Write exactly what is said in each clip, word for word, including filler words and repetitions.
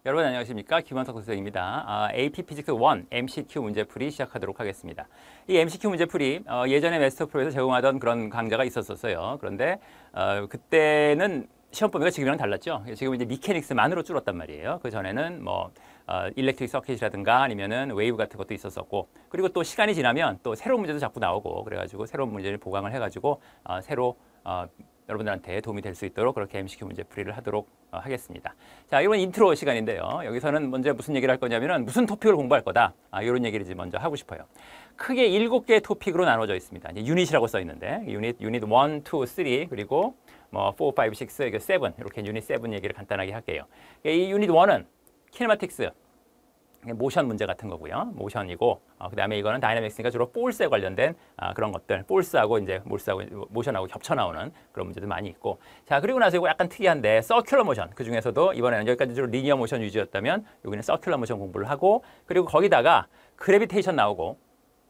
여러분 안녕하십니까? 김원석 선생입니다. 아, 에이피 피직스 일 엠시큐 문제풀이 시작하도록 하겠습니다. 이 엠시큐 문제풀이 어, 예전에 마스터프로에서 제공하던 그런 강좌가 있었었어요. 그런데 어, 그때는 시험 범위가 지금이랑 달랐죠. 지금 이제 미케닉스만으로 줄었단 말이에요. 그 전에는 뭐 어, 일렉트릭 서킷이라든가 아니면은 웨이브 같은 것도 있었었고, 그리고 또 시간이 지나면 또 새로운 문제도 자꾸 나오고, 그래가지고 새로운 문제를 보강을 해가지고 어, 새로 어, 여러분들한테 도움이 될 수 있도록 그렇게 엠시큐 문제풀이를 하도록 어, 하겠습니다. 자, 이번 인트로 시간인데요. 여기서는 먼저 무슨 얘기를 할 거냐면은 무슨 토픽을 공부할 거다. 아, 이런 얘기를 이제 먼저 하고 싶어요. 크게 일곱 개의 토픽으로 나눠져 있습니다. 이제 유닛이라고 써 있는데, 유닛, 유닛 일, 이, 삼, 그리고 뭐 사, 오, 육, 칠, 이렇게 유닛 칠 얘기를 간단하게 할게요. 이 유닛 일은 키네마틱스, 모션 문제 같은 거고요. 모션이고, 어, 그 다음에 이거는 다이나믹스니까 주로 포스에 관련된 아, 그런 것들, 포스하고 이제 몰스하고 모션하고 겹쳐 나오는 그런 문제도 많이 있고. 자, 그리고 나서 이거 약간 특이한데, 서큘러 모션. 그 중에서도 이번에는 여기까지 주로 리니어 모션 위주였다면, 여기는 서큘러 모션 공부를 하고, 그리고 거기다가 그래비테이션 나오고.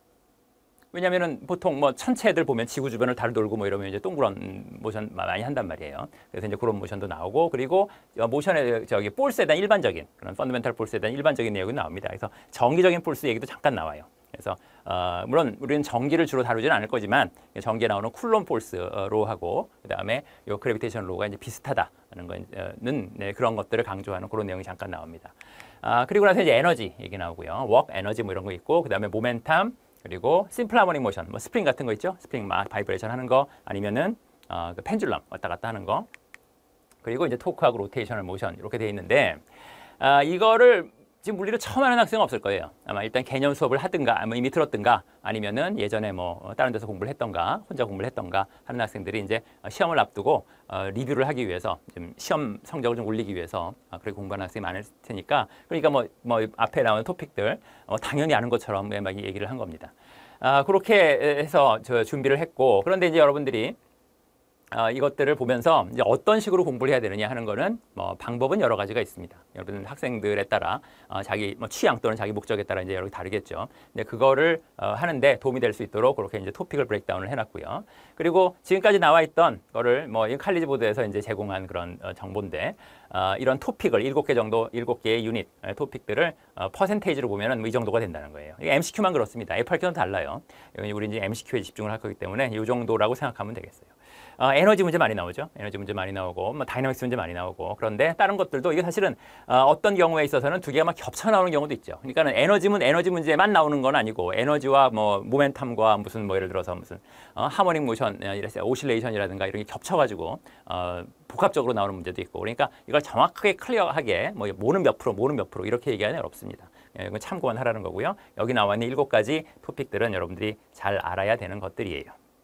왜냐면은 보통 뭐 천체들 보면 지구 주변을 달 돌고 뭐 이러면 이제 동그란 모션 많이 한단 말이에요. 그래서 이제 그런 모션도 나오고, 그리고 모션의 저기 폴스에 대한 일반적인 그런 펀더멘탈 폴스에 대한 일반적인 내용이 나옵니다. 그래서 정기적인 폴스 얘기도 잠깐 나와요. 그래서 어, 물론 우리는 전기를 주로 다루지는 않을 거지만 전기에 나오는 쿨론 폴스로 하고, 그다음에 요 그래비테이션 로가 이제 비슷하다는 거는 네, 그런 것들을 강조하는 그런 내용이 잠깐 나옵니다. 아, 그리고 나서 이제 에너지 얘기 나오고요. 워크 에너지 뭐 이런 거 있고, 그다음에 모멘텀, 그리고 심플 하모닉 모션, 뭐 스프링 같은 거 있죠? 스프링 막 바이브레이션 하는 거, 아니면은 어, 그 펜듈럼 왔다 갔다 하는 거, 그리고 이제 토크하고 로테이셔널 모션 이렇게 돼 있는데, 아, 이거를 지금 물리를 처음 하는 학생은 없을 거예요. 아마 일단 개념 수업을 하든가, 아마 이미 들었든가, 아니면은 예전에 뭐 다른 데서 공부를 했던가, 혼자 공부를 했던가 하는 학생들이 이제 시험을 앞두고 어, 리뷰를 하기 위해서, 좀 시험 성적을 좀 올리기 위해서 아, 그렇게 공부하는 학생이 많을 테니까, 그러니까 뭐, 뭐 앞에 나오는 토픽들 어, 당연히 아는 것처럼 막 얘기를 한 겁니다. 아, 그렇게 해서 저 준비를 했고, 그런데 이제 여러분들이 어, 이것들을 보면서 이제 어떤 식으로 공부를 해야 되느냐 하는 거는 뭐 방법은 여러 가지가 있습니다. 여러분 학생들에 따라 어, 자기 뭐 취향 또는 자기 목적에 따라 이제 여러 개 다르겠죠. 근데 그거를 어, 하는데 도움이 될 수 있도록 그렇게 이제 토픽을 브레이크다운을 해놨고요. 그리고 지금까지 나와 있던 거를 뭐 이 칼리지 보드에서 이제 제공한 그런 어, 정보인데, 어, 이런 토픽을 일곱 개 정도, 일곱 개의 유닛 토픽들을 어, 퍼센테이지로 보면은 뭐 이 정도가 된다는 거예요. 이게 엠시큐만 그렇습니다. 에프알큐는 달라요. 우리 이제 엠시큐에 집중을 할 거기 때문에 이 정도라고 생각하면 되겠어요. 어, 에너지 문제 많이 나오죠. 에너지 문제 많이 나오고, 뭐 다이나믹스 문제 많이 나오고. 그런데 다른 것들도 이게 사실은 어, 어떤 경우에 있어서는 두 개가 막 겹쳐 나오는 경우도 있죠. 그러니까는 에너지문 에너지 문제만 나오는 건 아니고, 에너지와 뭐 모멘텀과 무슨 뭐 예를 들어서 무슨 어, 하모닉 모션, 오실레이션이라든가 이런 게 겹쳐가지고 어, 복합적으로 나오는 문제도 있고. 그러니까 이걸 정확하게 클리어하게 뭐 뭐는 몇 프로, 뭐는 몇 프로 이렇게 얘기하는 어렵습니다. 예, 이건 참고만 하라는 거고요. 여기 나와 있는 일곱 가지 토픽들은 여러분들이 잘 알아야 되는 것들이에요.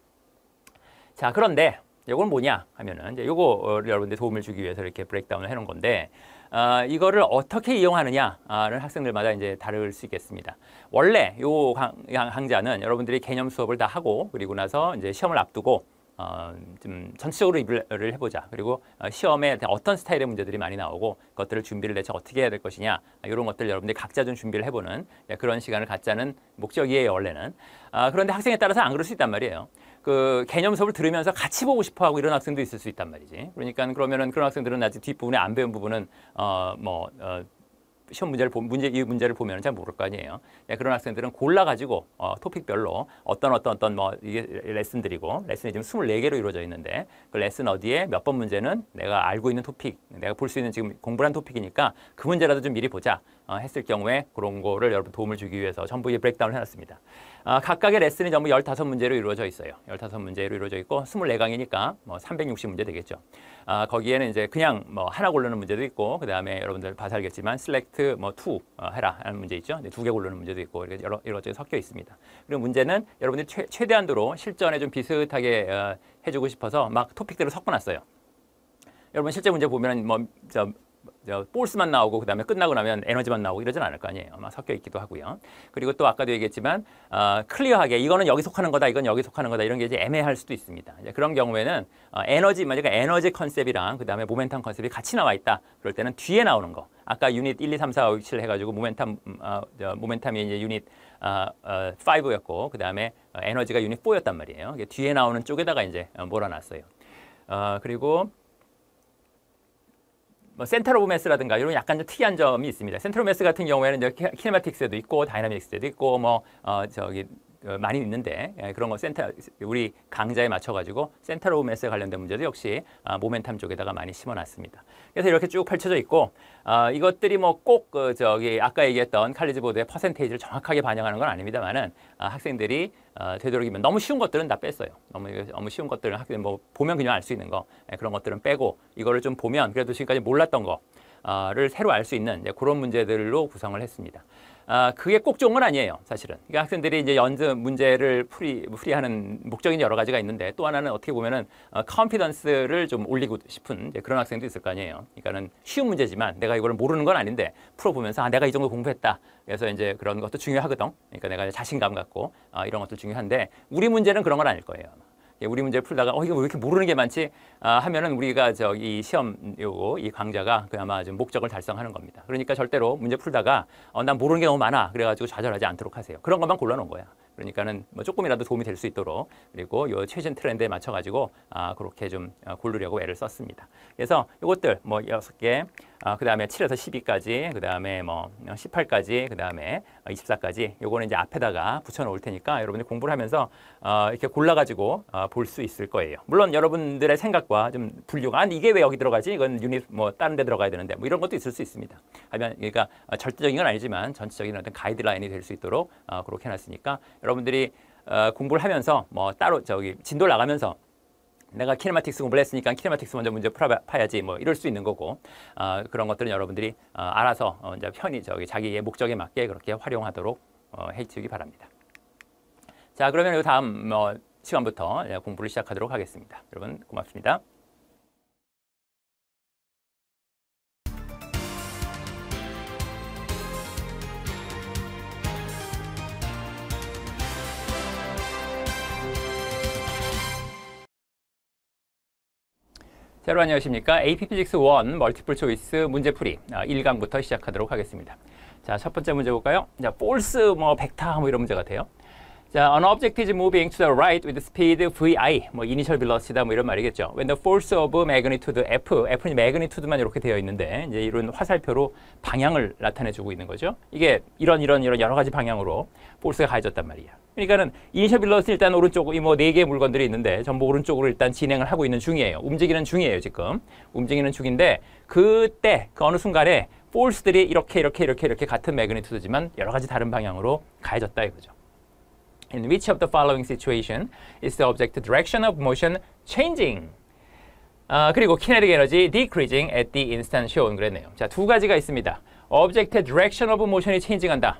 자, 그런데 이건 뭐냐 하면은 이제 요거 여러분들 도움을 주기 위해서 이렇게 브레이크다운을 해놓은 건데, 어, 이거를 어떻게 이용하느냐는 학생들마다 이제 다를 수 있겠습니다. 원래 요 강, 강좌는 여러분들이 개념 수업을 다 하고, 그리고 나서 이제 시험을 앞두고 어, 좀 전체적으로 리뷰를 해보자. 그리고 어, 시험에 어떤 스타일의 문제들이 많이 나오고 그것들을 준비를 대체 어떻게 해야 될 것이냐, 이런 것들 여러분들이 각자 좀 준비를 해보는 그런 시간을 갖자는 목적이에요, 원래는. 아, 그런데 학생에 따라서 안 그럴 수 있단 말이에요. 그 개념 수업을 들으면서 같이 보고 싶어하고 이런 학생도 있을 수 있단 말이지. 그러니까 그러면은 그런 학생들은 아직 뒷부분에 안 배운 부분은 어, 뭐 어, 시험 문제를 보, 문제 이 문제를 보면 잘 모를 거 아니에요. 네, 그런 학생들은 골라 가지고 어, 토픽별로 어떤 어떤 어떤 뭐 이게 레슨들이고, 레슨이 지금 스물네 개로 이루어져 있는데, 그 레슨 어디에 몇 번 문제는 내가 알고 있는 토픽, 내가 볼 수 있는 지금 공부한 토픽이니까 그 문제라도 좀 미리 보자 어, 했을 경우에 그런 거를 여러분 도움을 주기 위해서 전부 이 브레이크다운을 해놨습니다. 어, 각각의 레슨이 전부 열다섯 문제로 이루어져 있어요. 열다섯 문제로 이루어져 있고 스물네 강이니까 뭐 삼백육십 문제 되겠죠. 아, 거기에는 이제 그냥 뭐 하나 고르는 문제도 있고, 그 다음에 여러분들 봐서 알겠지만 select 뭐 투 어, 해라 하는 문제 있죠. 두 개 고르는 문제도 있고, 이렇게 여러 여러 가지 섞여 있습니다. 그리고 문제는 여러분들이 최, 최대한도로 실전에 좀 비슷하게 어, 해주고 싶어서 막 토픽들을 섞어놨어요. 여러분 실제 문제 보면 뭐 저, 저 볼스만 나오고 그다음에 끝나고 나면 에너지만 나오고 이러진 않을 거 아니에요. 막 섞여 있기도 하고요. 그리고 또 아까도 얘기했지만 어, 클리어하게 이거는 여기 속하는 거다, 이건 여기 속하는 거다, 이런 게 이제 애매할 수도 있습니다. 이제 그런 경우에는 어, 에너지, 만약에 에너지 컨셉이랑 그다음에 모멘텀 컨셉이 같이 나와 있다. 그럴 때는 뒤에 나오는 거. 아까 유닛 일, 이, 삼, 사, 오, 육, 칠 해가지고 모멘텀, 어, 저, 모멘텀이 이제 유닛 어, 어, 오였고, 그다음에 어, 에너지가 유닛 사였단 말이에요. 이게 뒤에 나오는 쪽에다가 이제 어, 몰아놨어요. 어, 그리고 뭐 센터 오브 매스라든가 이런 약간 좀 특이한 점이 있습니다. 센터 오브 매스 같은 경우에는 이제 키네마틱스에도 있고 다이나믹스에도 있고 뭐 어, 저기 어, 많이 있는데 예, 그런 거 센터 우리 강좌에 맞춰가지고 센터 오브 매스에 관련된 문제도 역시 어, 모멘텀 쪽에다가 많이 심어놨습니다. 그래서 이렇게 쭉 펼쳐져 있고 어, 이것들이 뭐 꼭 그 저기 아까 얘기했던 칼리지 보드의 퍼센테이지를 정확하게 반영하는 건 아닙니다만은 어, 학생들이 어, 되도록이면 너무 쉬운 것들은 다 뺐어요. 너무 너무 쉬운 것들은 학생 뭐 보면 그냥 알 수 있는 거 예, 그런 것들은 빼고 이거를 좀 보면 그래도 지금까지 몰랐던 거를 새로 알 수 있는 이제 그런 문제들로 구성을 했습니다. 아, 그게 꼭 좋은 건 아니에요, 사실은. 그러니까 학생들이 이제 연습 문제를 풀이, 풀이하는 목적이 여러 가지가 있는데 또 하나는 어떻게 보면은 어, 컨피던스를 좀 올리고 싶은 이제 그런 학생도 있을 거 아니에요. 그러니까는 쉬운 문제지만 내가 이걸 모르는 건 아닌데 풀어보면서 아, 내가 이 정도 공부했다. 그래서 이제 그런 것도 중요하거든. 그러니까 내가 자신감 갖고 아, 이런 것도 중요한데 우리 문제는 그런 건 아닐 거예요. 우리 문제 풀다가 어 이거 왜 이렇게 모르는 게 많지 아, 하면은 우리가 저이 시험 요거 이 강좌가 그나마 좀 목적을 달성하는 겁니다. 그러니까 절대로 문제 풀다가 어, 난 모르는 게 너무 많아 그래가지고 좌절하지 않도록 하세요. 그런 것만 골라놓은 거야. 그러니까는 뭐 조금이라도 도움이 될 수 있도록 그리고 요 최신 트렌드에 맞춰가지고 아, 그렇게 좀 고르려고 애를 썼습니다. 그래서 요것들 뭐 여섯 개, 아, 그 다음에 칠에서 십이까지, 그 다음에 뭐 십팔까지, 그 다음에 이십사까지 요거는 이제 앞에다가 붙여놓을 테니까 여러분이 공부를 하면서 어, 이렇게 골라가지고 어, 볼 수 있을 거예요. 물론 여러분들의 생각과 좀 분류가 아, 이게 왜 여기 들어가지? 이건 유닛 뭐 다른 데 들어가야 되는데 뭐 이런 것도 있을 수 있습니다. 하면 그러니까 절대적인 건 아니지만 전체적인 어떤 가이드라인이 될 수 있도록 어, 그렇게 해놨으니까 여러분들이 어, 공부를 하면서 뭐 따로 저기 진도를 나가면서 내가 키네마틱스 공부를 했으니까 키네마틱스 먼저 문제 풀어봐야지 뭐 이럴 수 있는 거고 어, 그런 것들은 여러분들이 어, 알아서 어, 이제 편히 저기 자기의 목적에 맞게 그렇게 활용하도록 어, 해주기 바랍니다. 자, 그러면 이 다음 뭐 시간부터 공부를 시작하도록 하겠습니다. 여러분 고맙습니다. 자, 여러분 안녕하십니까? 에이피 피직스 일 멀티플 초이스 문제풀이 아, 일 강부터 시작하도록 하겠습니다. 자, 첫 번째 문제 볼까요? 자, false 뭐 벡터 뭐 이런 문제 같아요. 자, an object is moving to the right with speed vi, 뭐 initial velocity다 뭐 이런 말이겠죠. When the force of magnitude f, f는 magnitude만 이렇게 되어 있는데 이제 이런 화살표로 방향을 나타내주고 있는 거죠. 이게 이런 이런 이런 여러 가지 방향으로 force가 가해졌단 말이야. 그러니까는 initial velocity 일단 오른쪽 이 뭐 네 개의 물건들이 있는데 전부 오른쪽으로 일단 진행을 하고 있는 중이에요. 움직이는 중이에요 지금. 움직이는 중인데 그때 그 어느 순간에 force들이 이렇게 이렇게 이렇게 이렇게 같은 magnitude지만 여러 가지 다른 방향으로 가해졌다 이거죠. In which of the following situation is the object direction of motion changing? 아, 그리고 kinetic energy decreasing at the instant shown 그랬네요. 자, 두 가지가 있습니다. object의 direction of motion이 changing한다.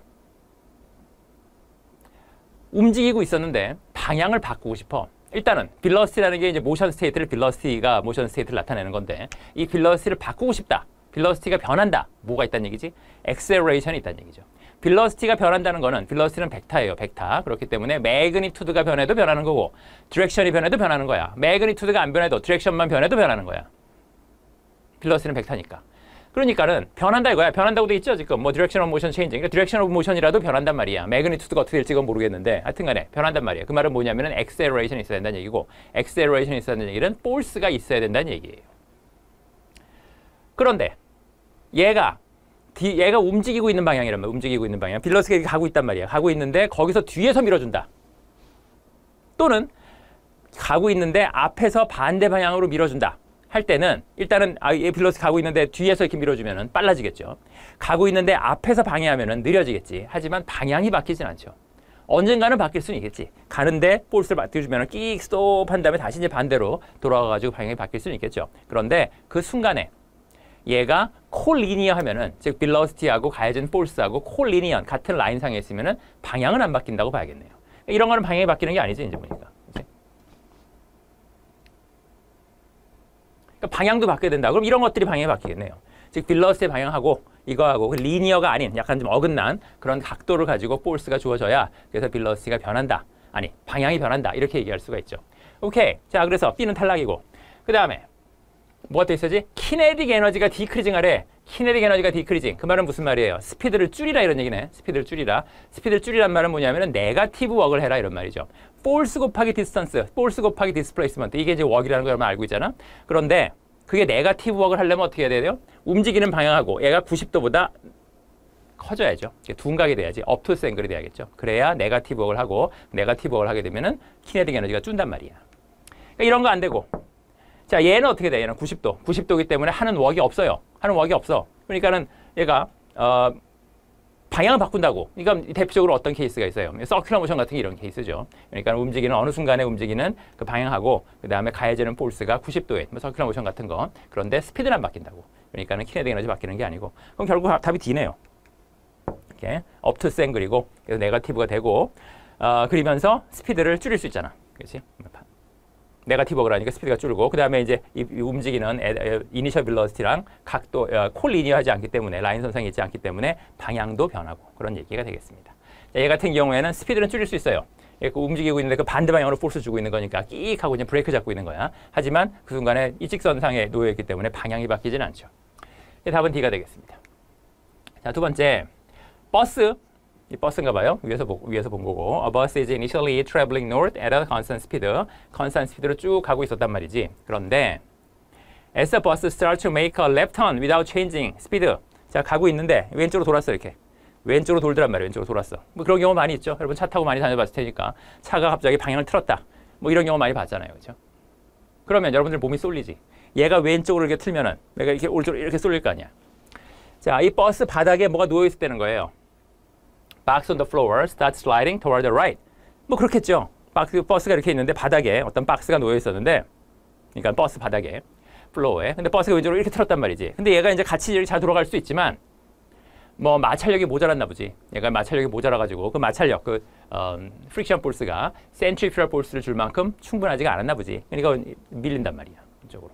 움직이고 있었는데 방향을 바꾸고 싶어. 일단은 velocity라는 게 이제 motion state를 velocity가 motion state를 나타내는 건데 이 velocity를 바꾸고 싶다. velocity가 변한다. 뭐가 있다는 얘기지? acceleration이 있다는 얘기죠. velocity가 변한다는 거는 velocity는 벡터예요. 벡터. 그렇기 때문에 magnitude가 변해도 변하는 거고 direction이 변해도 변하는 거야. magnitude가 안 변해도 direction만 변해도 변하는 거야. velocity는 벡터니까. 그러니까는 변한다 이거야. 변한다고 돼 있죠 지금. 뭐 direction of motion changing. 그러니까 direction of motion이라도 변한단 말이야. magnitude가 어떻게 될지는 모르겠는데 하여튼간에 변한단 말이야. 그 말은 뭐냐면은 acceleration이 있어야 된다는 얘기고 acceleration이 있어야 된다는 얘기는 force가 있어야 된다는 얘기예요. 그런데 얘가 뒤, 얘가 움직이고 있는 방향이란 말이야. 움직이고 있는 방향. velocity가 가고 있단 말이야. 가고 있는데 거기서 뒤에서 밀어준다. 또는 가고 있는데 앞에서 반대 방향으로 밀어준다. 할 때는 일단은 아, 얘 velocity 가고 있는데 뒤에서 이렇게 밀어주면은 빨라지겠죠. 가고 있는데 앞에서 방해하면은 느려지겠지. 하지만 방향이 바뀌진 않죠. 언젠가는 바뀔 수는 있겠지. 가는데 force를 맡겨주면은 끽 스톱 한 다음에 다시 이제 반대로 돌아가가지고 방향이 바뀔 수는 있겠죠. 그런데 그 순간에 얘가 콜리니어 하면은 즉 velocity하고 가해진 force하고 콜리니어 같은 라인상에 있으면은 방향은 안 바뀐다고 봐야겠네요. 이런 거는 방향이 바뀌는 게 아니지 이제 보니까. 그치? 그러니까 방향도 바뀌어야 된다. 그럼 이런 것들이 방향이 바뀌겠네요. 즉 velocity 방향하고 이거하고 리니어가 아닌 약간 좀 어긋난 그런 각도를 가지고 force가 주어져야 그래서 velocity가 변한다. 아니 방향이 변한다. 이렇게 얘기할 수가 있죠. 오케이. 자 그래서 B는 탈락이고 그 다음에 뭐가 또 있어야지? 키네틱 에너지가 디크리징 하래. 키네틱 에너지가 디크리징. 그 말은 무슨 말이에요? 스피드를 줄이라 이런 얘기네. 스피드를 줄이라. 스피드를 줄이란 말은 뭐냐면은 네거티브 웍을 해라 이런 말이죠. force 곱하기 디스턴스, force 곱하기 디스플레이스먼트. 이게 이제 웍이라는 걸 여러분 알고 있잖아. 그런데 그게 네거티브 웍을 하려면 어떻게 해야 돼요? 움직이는 방향하고 얘가 구십 도보다 커져야죠. 둔각이 돼야지. 업투스 앵글이 돼야겠죠. 그래야 네거티브 웍을 하고 네거티브 웍을 하게 되면은 키네틱 에너지가 준단 말이야. 그러니까 이런 거 안 되고. 자, 얘는 어떻게 돼? 얘는 구십 도. 구십 도이기 때문에 하는 웍이 없어요. 하는 웍이 없어. 그러니까는 얘가 어, 방향을 바꾼다고. 그러니까 대표적으로 어떤 케이스가 있어요. 서큘러 모션 같은 게 이런 케이스죠. 그러니까 움직이는 어느 순간에 움직이는 그 방향하고 그다음에 가해지는 폴스가 구십 도에 뭐 서큘러 모션 같은 거. 그런데 스피드는 안 바뀐다고. 그러니까는 키네틱 에너지 바뀌는 게 아니고. 그럼 결국 답이 D네요. 이렇게 업투스 앵글이고 그래서 네거티브가 되고 어, 그리면서 스피드를 줄일 수 있잖아. 그렇지? 네거티브가 하니까 스피드가 줄고 그 다음에 이제 이, 이 움직이는 이니셜 빌러시티랑 각도 어, 콜리니어하지 않기 때문에 라인 선상이 있지 않기 때문에 방향도 변하고 그런 얘기가 되겠습니다. 자, 얘 같은 경우에는 스피드는 줄일 수 있어요. 그 움직이고 있는데 그 반대 방향으로 포스 주고 있는 거니까 끼익 하고 이제 브레이크 잡고 있는 거야. 하지만 그 순간에 이 직선상에 놓여 있기 때문에 방향이 바뀌지는 않죠. 답은 D가 되겠습니다. 자, 두 번째 버스. 이 버스인가 봐요. 위에서 보, 위에서 본 거고. A bus is initially traveling north at a constant speed. constant speed로 쭉 가고 있었단 말이지. 그런데 as the bus starts to make a left turn without changing speed. 자, 가고 있는데 왼쪽으로 돌았어 이렇게. 왼쪽으로 돌더란 말이에요. 왼쪽으로 돌았어. 뭐 그런 경우 많이 있죠. 여러분 차 타고 많이 다녀봤을 테니까 차가 갑자기 방향을 틀었다. 뭐 이런 경우 많이 봤잖아요. 그렇죠? 그러면 여러분들 몸이 쏠리지. 얘가 왼쪽으로 이렇게 틀면은 내가 이렇게 오른쪽으로 이렇게 쏠릴 거 아니야. 자, 이 버스 바닥에 뭐가 누워 있을 때는 거예요. Box on the floor starts sliding toward the right. 뭐 그렇겠죠. 박스, 버스가 이렇게 있는데 바닥에 어떤 박스가 놓여 있었는데, 그러니까 버스 바닥에, 플로어에. 근데 버스가 왼쪽으로 이렇게 틀었단 말이지. 근데 얘가 이제 같이 이렇게 잘 돌아갈 수 있지만, 뭐 마찰력이 모자랐나 보지. 얘가 마찰력이 모자라가지고 그 마찰력, 그 어, 프릭션 포스가 센트리퓨럴 포스를 줄 만큼 충분하지가 않았나 보지. 그러니까 밀린단 말이야. 이쪽으로.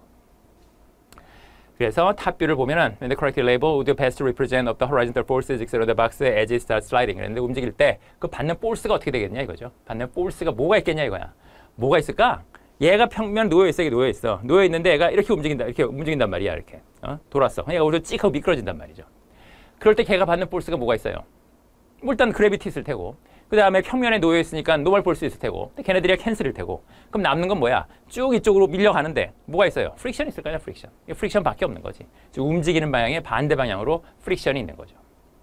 그래서 탑뷰를 보면은 when the correct label would best represent of the horizontal forces exerted on the box as it starts sliding. 그런데 움직일 때 그 받는 force가 어떻게 되겠냐 이거죠. 받는 force가 뭐가 있겠냐 이거야. 뭐가 있을까? 얘가 평면 놓여 있어, 이게 놓여 있어. 놓여 있는데 얘가 이렇게 움직인다, 이렇게 움직인단 말이야, 이렇게. 어? 돌았어. 얘가 오히려 찍 하고 미끄러진단 말이죠. 그럴 때 걔가 받는 force가 뭐가 있어요? 뭐 일단 그래비티 있을 테고. 그 다음에 평면에 놓여 있으니까 노멀 폴스 있을 테고. 걔네들이 캔슬일 테고. 그럼 남는 건 뭐야? 쭉 이쪽으로 밀려가는데 뭐가 있어요? 프릭션 있을 거냐, 프릭션. 프릭션밖에 없는 거지. 즉 움직이는 방향의 반대 방향으로 프릭션이 있는 거죠.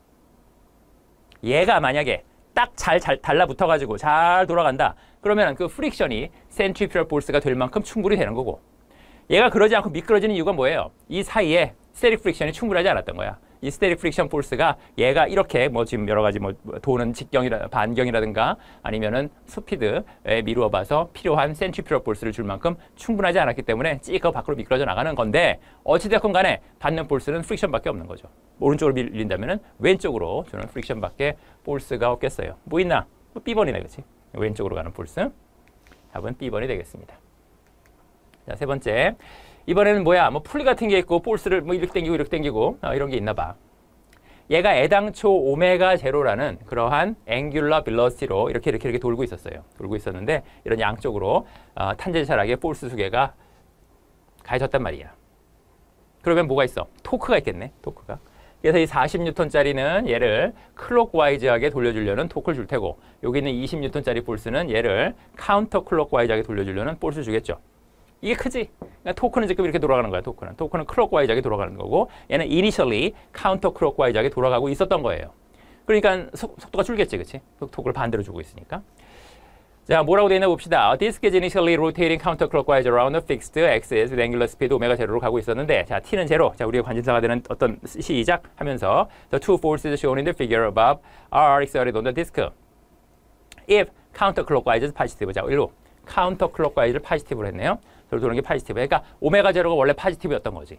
얘가 만약에 딱 잘 잘 달라붙어가지고 잘 돌아간다. 그러면 그 프릭션이 센트리퓨럴 포스가 될 만큼 충분히 되는 거고. 얘가 그러지 않고 미끄러지는 이유가 뭐예요? 이 사이에 스테릭 프릭션이 충분하지 않았던 거야. 이 스테릭 프릭션 포스가 얘가 이렇게 뭐 지금 여러 가지 뭐 도는 직경이라 반경이라든가 아니면은 스피드에 미루어 봐서 필요한 센트리퓨럴 포스를 줄 만큼 충분하지 않았기 때문에 찌익하고 밖으로 미끄러져 나가는 건데 어찌됐건 간에 받는 포스는 프릭션밖에 없는 거죠. 오른쪽으로 밀린다면은 왼쪽으로 주는 프릭션밖에 포스가 없겠어요. 뭐 있나? 뭐 B번이네, 그렇지? 왼쪽으로 가는 포스. 답은 B번이 되겠습니다. 자, 세 번째. 이번에는 뭐야? 뭐 풀리 같은 게 있고 볼스를 뭐 이렇게 당기고 이렇게 당기고 어, 이런 게 있나 봐. 얘가 애당초 오메가 제로라는 그러한 앵귤러 빌러시티로 이렇게 이렇게 이렇게 돌고 있었어요. 돌고 있었는데 이런 양쪽으로 어, 탄젠셜하게 볼스 두 개가 가해졌단 말이야. 그러면 뭐가 있어? 토크가 있겠네. 토크가. 그래서 이 사십 뉴턴짜리는 얘를 클록와이즈하게 돌려주려는 토크를 줄 테고 여기 있는 이십 뉴턴짜리 볼스는 얘를 카운터 클록와이즈하게 돌려주려는 볼스를 주겠죠. 이게 크지? 그러니까 토크는 지금 이렇게 돌아가는 거야, 토크는. 토크는 클록와이즈하게 돌아가는 거고 얘는 initially 카운터 클록와이즈하게 돌아가고 있었던 거예요. 그러니까 속, 속도가 줄겠지, 그치? 토크를 반대로 주고 있으니까. 자, 뭐라고 되어 있나 봅시다. A disk is initially rotating counterclockwise around a fixed axis with angular speed 오메가 제로로 가고 있었는데 자, T는 제로. 자, 우리가 관심사가 되는 어떤 시작 하면서 The two forces shown in the figure above are exerted on the disk. If counterclockwise is positive. 자, 일로 counterclockwise를 positive로 했네요. 저로 도는 게 포지티브. 그러니까 오메가 제로가 원래 포지티브였던 거지.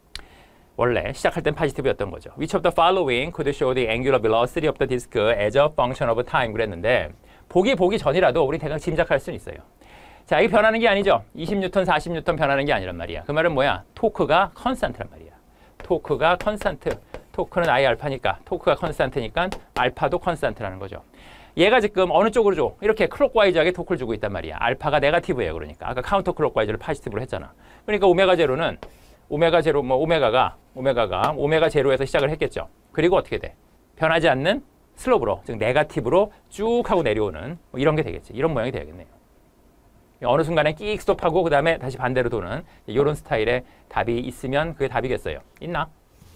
원래 시작할 땐 포지티브였던 거죠. Which of the following could show the angular velocity of the disk as a function of time 그랬는데 보기 보기 전이라도 우리 대강 짐작할 수는 있어요. 자, 이게 변하는 게 아니죠. 이십 뉴턴, 사십 뉴턴 변하는 게 아니란 말이야. 그 말은 뭐야? 토크가 컨스탄트란 말이야. 토크가 컨스탄트. 토크는 I 알파니까 토크가 컨스탄트니까 알파도 컨스탄트라는 거죠. 얘가 지금 어느 쪽으로 줘? 이렇게 클록와이즈하게 토크를 주고 있단 말이야. 알파가 네거티브예요. 그러니까 아까 카운터 클록와이즈를 포지티브로 했잖아. 그러니까 오메가 제로는 오메가 제로 뭐 오메가가 오메가가 오메가 제로에서 시작을 했겠죠. 그리고 어떻게 돼? 변하지 않는 슬롭으로 즉 네거티브로 쭉 하고 내려오는 뭐 이런 게 되겠지. 이런 모양이 되겠네요. 어느 순간에 끽 스톱하고 그 다음에 다시 반대로 도는 이런 스타일의 답이 있으면 그게 답이겠어요. 있나?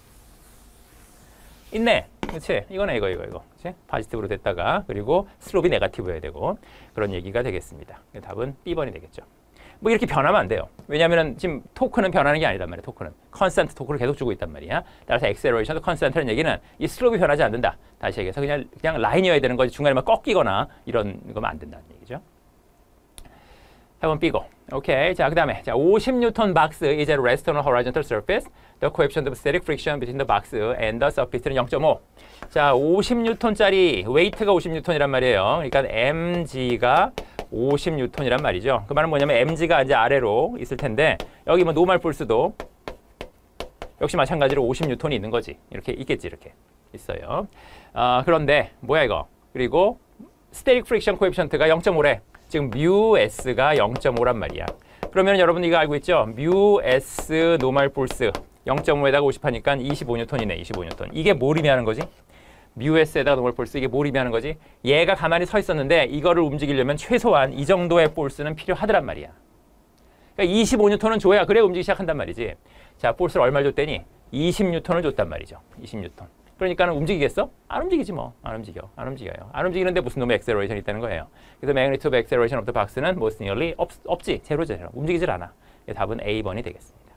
있네. 그렇지? 이거네, 이거, 이거, 이거. 그렇지? 포지티브로 됐다가 그리고 슬롭이 네거티브여야 되고 그런 얘기가 되겠습니다. 답은 비 번이 되겠죠. 뭐 이렇게 변하면 안 돼요. 왜냐하면 지금 토크는 변하는 게 아니단 말이야. 토크는 컨스턴트 토크를 계속 주고 있단 말이야. 따라서 액셀러레이션도 컨스턴트라는 얘기는 이 슬롭이 변하지 않는다. 다시 얘기해서 그냥 그냥 라인이어야 되는 거지 중간에 막 꺾이거나 이런 거면 안 된다는 얘기죠. 해본 B고. 오케이. 자, 그다음에 자, 오십 뉴턴 박스 is at rest on a horizontal surface. The coefficient of static friction between the box and the surface는 영 점 오. 자, 오십 뉴턴짜리 웨이트가 오십 뉴턴이란 말이에요. 그러니까 엠지가 오십 뉴턴이란 말이죠. 그 말은 뭐냐면 엠지가 이제 아래로 있을 텐데 여기 뭐 노멀 폴스도 역시 마찬가지로 오십 뉴턴이 있는 거지. 이렇게 있겠지, 이렇게 있어요. 아, 그런데 뭐야 이거? 그리고 스테릭 프릭션 코에피션트가 영 점 오래. 지금 뮤 S가 영 점 오란 말이야. 그러면 여러분 이거 알고 있죠? 뮤 S 노멀 폴스 영 점 오에다가 오십 하니까 이십오 뉴턴이네. 이십오 뉴턴. 이게 뭘 의미하는 거지? 뮤 S에다가 노멀 폴스 이게 뭘 의미하는 거지? 얘가 가만히 서 있었는데 이거를 움직이려면 최소한 이 정도의 폴스는 필요하더란 말이야. 그러니까 이십오 뉴턴은 줘야 그래 움직이기 시작한단 말이지. 자, 폴스를 얼마를 줬더니 이십 뉴턴을 줬단 말이죠. 이십 뉴턴. 그러니까 움직이겠어? 안 움직이지 뭐. 안 움직여. 안 움직여요. 안 움직이는데 무슨 놈의 액셀러레이션이 있다는 거예요. 그래서 magnitude of acceleration of the box는 most nearly 없, 없지. 제로죠. 제로. 움직이질 않아. 답은 A 번이 되겠습니다.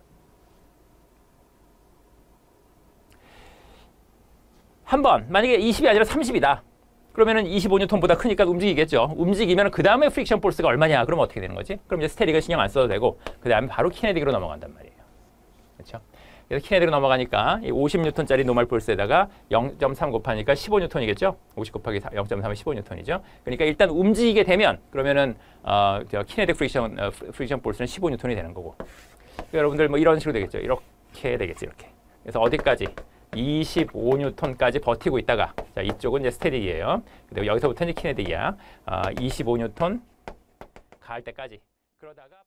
한 번. 만약에 이십이 아니라 삼십이다. 그러면은 이십오 뉴턴보다 크니까 움직이겠죠. 움직이면 그 다음에 프릭션 폴스가 얼마냐? 그러면 어떻게 되는 거지? 그럼 이제 스테릭을 신경 안 써도 되고 그 다음에 바로 키네틱으로 넘어간단 말이에요. 그렇죠? 그래서 키네틱으로 넘어가니까 이 오십 뉴턴짜리 노멀 폴스에다가 영 점 삼 곱하니까 십오 뉴턴이겠죠? 오십 곱하기 영 점 삼은 십오 뉴턴이죠. 그러니까 일단 움직이게 되면 그러면은 어, 키네틱 프릭션 어, 프릭션 폴스는 십오 뉴턴이 되는 거고. 그러니까 여러분들 뭐 이런 식으로 되겠죠. 이렇게 되겠지, 이렇게. 그래서 어디까지? 이십오 뉴턴까지 버티고 있다가 자, 이쪽은 이제 스테딕이에요. 근데 여기서부터 이제 키네틱이야. 어, 이십오 뉴턴 갈 때까지. 그러다가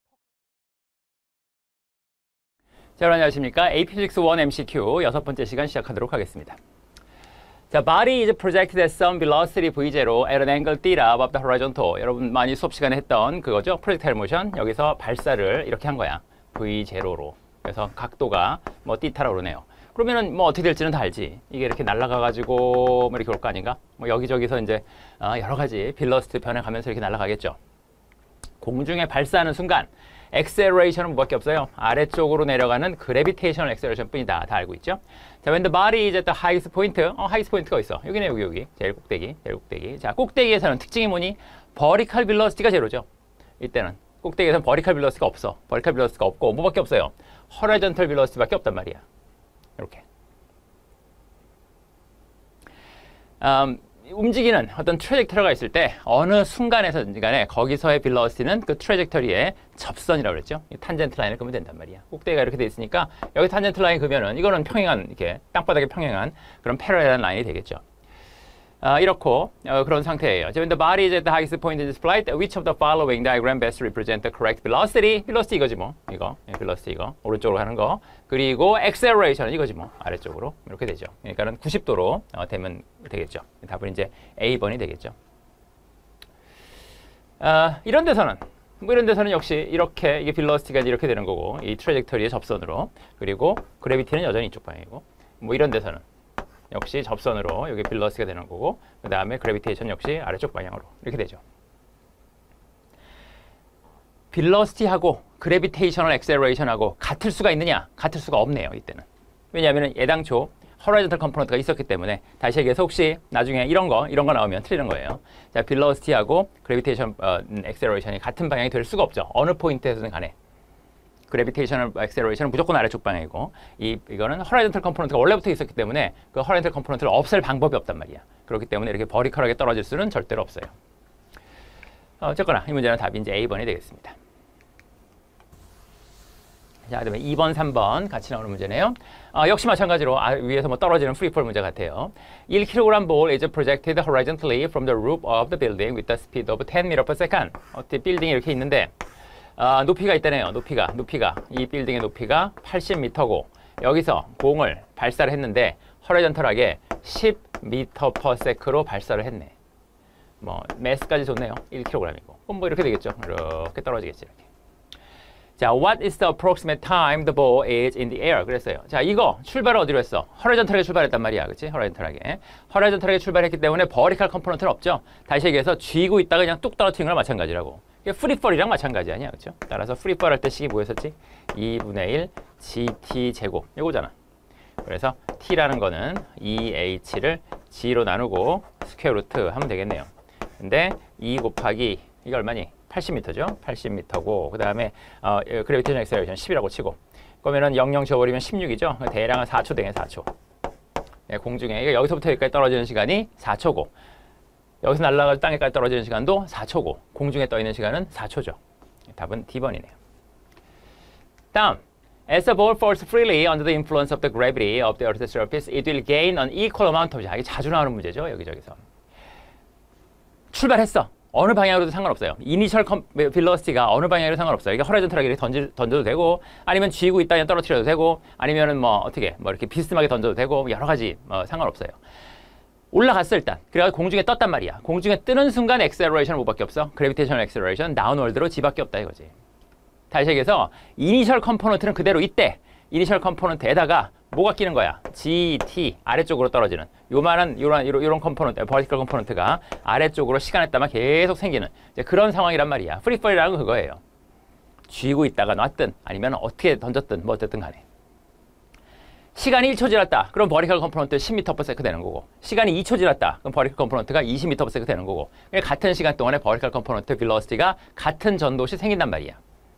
자, 여러분 안녕하십니까? 에이피 피직스 원 엠시큐 여섯 번째 시간 시작하도록 하겠습니다. 자, body is projected at some velocity 브이 제로 at an angle theta above the horizontal. 여러분 많이 수업 시간에 했던 그거죠? projectile motion. 여기서 발사를 이렇게 한 거야. 브이 제로로. 그래서 각도가 뭐 θ라고 그러네요. 그러면은 뭐 어떻게 될지는 다 알지. 이게 이렇게 날아가가지고 뭐 이렇게 올 거 아닌가? 뭐 여기저기서 이제 어, 여러 가지 velocity 변해가면서 이렇게 날아가겠죠. 공중에 발사하는 순간 액셀레이션은 뭐밖에 없어요. 아래쪽으로 내려가는 그래비테이셔널 액셀레이션 뿐이다. 다 알고 있죠? 자, when the body is at the highest point, 어, highest point가 있어. 여기네, 여기, 여기. 제일 꼭대기, 제일 꼭대기. 자, 꼭대기에서는 특징이 뭐니? vertical velocity가 제로죠. 이때는. 꼭대기에서는 vertical velocity가 없어. vertical velocity가 없고, 뭐밖에 없어요? horizontal velocity밖에 없단 말이야. 이렇게. 음, 움직이는 어떤 트래젝터리가 있을 때 어느 순간에서든지 간에 거기서의 velocity는 그 트래젝터리의 접선이라고 그랬죠. 이 탄젠트 라인을 그으면 된단 말이야. 꼭대기가 이렇게 돼 있으니까 여기 탄젠트 라인 그으면은 이거는 평행한 이렇게 땅바닥에 평행한 그런 패러렐한 라인이 되겠죠. 아, 이렇고 어, 그런 상태예요. When the body is at the highest point in this flight, which of the following diagram best represent the correct velocity? velocity 이거지 뭐. 이거, velocity 이거 오른쪽으로 가는 거. 그리고 acceleration 이거지 뭐. 아래쪽으로 이렇게 되죠. 그러니까는 구십 도로 어, 되면 되겠죠. 답은 이제 A 번이 되겠죠. 아, 이런 데서는 뭐 이런 데서는 역시 이렇게 이게 velocity가 이렇게 되는 거고 이 트래젝터리의 접선으로 그리고 그래비티는 여전히 이쪽 방향이고 뭐 이런 데서는 역시 접선으로 여기 velocity가 되는 거고 그 다음에 그래비테이션 역시 아래쪽 방향으로 이렇게 되죠. velocity하고 그래비테이셔널 액셀레이션하고 같을 수가 있느냐? 같을 수가 없네요. 이때는. 왜냐하면 애당초 horizontal component가 있었기 때문에 다시 얘기해서 혹시 나중에 이런 거 이런 거 나오면 틀리는 거예요. 자, velocity하고 그래비테이션 어, 액셀레이션이 같은 방향이 될 수가 없죠. 어느 포인트에서든 간에. 그래비테이셔널 액셀레이션은 무조건 아래쪽 방향이고 이, 이거는 horizontal component가 원래부터 있었기 때문에 그 horizontal component를 없앨 방법이 없단 말이야. 그렇기 때문에 이렇게 버티컬하게 떨어질 수는 절대로 없어요. 어쨌거나 이 문제는 답이 이제 A 번이 되겠습니다. 자, 그다음에 이 번, 삼 번 같이 나오는 문제네요. 어, 역시 마찬가지로 아, 위에서 뭐 떨어지는 프리폴 문제 같아요. 일 킬로그램 ball is projected horizontally from the roof of the building with the speed of ten meters per second. 어떻게 빌딩이 이렇게 있는데 아, 높이가 있다네요. 높이가, 높이가. 이 빌딩의 높이가 팔십 미터고 여기서 공을 발사를 했는데 허리전털하게 십 미터 per sec로 발사를 했네. 뭐 매스까지 좋네요. 일 킬로그램이고. 그럼 뭐 이렇게 되겠죠. 이렇게 떨어지겠지. 이렇게. 자, what is the approximate time the ball is in the air? 그랬어요. 자, 이거 출발을 어디로 했어? 허리전탈하게 출발했단 말이야. 그치? 허리전탈하게. 허리전탈하게 출발했기 때문에 버티컬 컴포넌트는 없죠. 다시 얘기해서 쥐고 있다가 그냥 뚝 떨어뜨리는 거랑 마찬가지라고. 이게 프리펄이랑 마찬가지 아니야. 그쵸? 따라서 프리펄 할 때 식이 뭐였었지? 이분의 일 지티 제곱. 이거잖아. 그래서 t라는 거는 이 에이치를 g로 나누고 스퀘어 루트 하면 되겠네요. 근데 이 곱하기 이게 얼마니? 팔십 미터죠. 팔십 미터고 그 다음에 어, 그래비테이션 액셀레이션 십이라고 치고 그러면은 영영 지워버리면 십육이죠. 대략은 사 초 되네. 사 초. 네, 공중에 이거 여기서부터 여기까지 떨어지는 시간이 사 초고 여기서 날아가서 땅에까지 떨어지는 시간도 사 초고 공중에 떠 있는 시간은 사 초죠. 답은 D번이네요. 다음 As the ball falls freely under the influence of the gravity of the Earth's surface, it will gain an equal amount of. 자, 이게 자주 나오는 문제죠. 여기저기서. 출발했어. 어느 방향으로도 상관없어요. 이니셜 벨로시티가 어느 방향으로 상관없어요. 이게 허리전탈하게 던지, 던져도 되고 아니면 쥐고 있다면 떨어뜨려도 되고 아니면은 뭐 어떻게 뭐 이렇게 비스듬하게 던져도 되고 여러 가지 뭐 상관없어요. 올라갔어 일단. 그래가지고 공중에 떴단 말이야. 공중에 뜨는 순간 엑셀러레이션은 뭐밖에 없어? 그래비테이션 엑셀러레이션 다운월드로 G밖에 없다 이거지. 다시 얘기해서 이니셜 컴포넌트는 그대로 있대. 이니셜 컴포넌트에다가 뭐가 끼는 거야? 지, 티 아래쪽으로 떨어지는 요만한 요런 요런 컴포넌트, 버티컬 컴포넌트가 아래쪽으로 시간에 따라 계속 생기는 이제 그런 상황이란 말이야. 프리펄이라는 건 그거예요. 쥐고 있다가 놨든 아니면 어떻게 던졌든 뭐 어쨌든 간에 시간이 일 초 지났다. 그럼 버티컬 컴포넌트 십 미터 퍼 세컨드 되는 거고 시간이 이 초 지났다. 그럼 버티컬 컴포넌트가 이십 미터 퍼 세컨드 되는 거고 같은 시간 동안에 버티컬 컴포넌트 벨로시티가 같은 전도시 생긴단 말이야.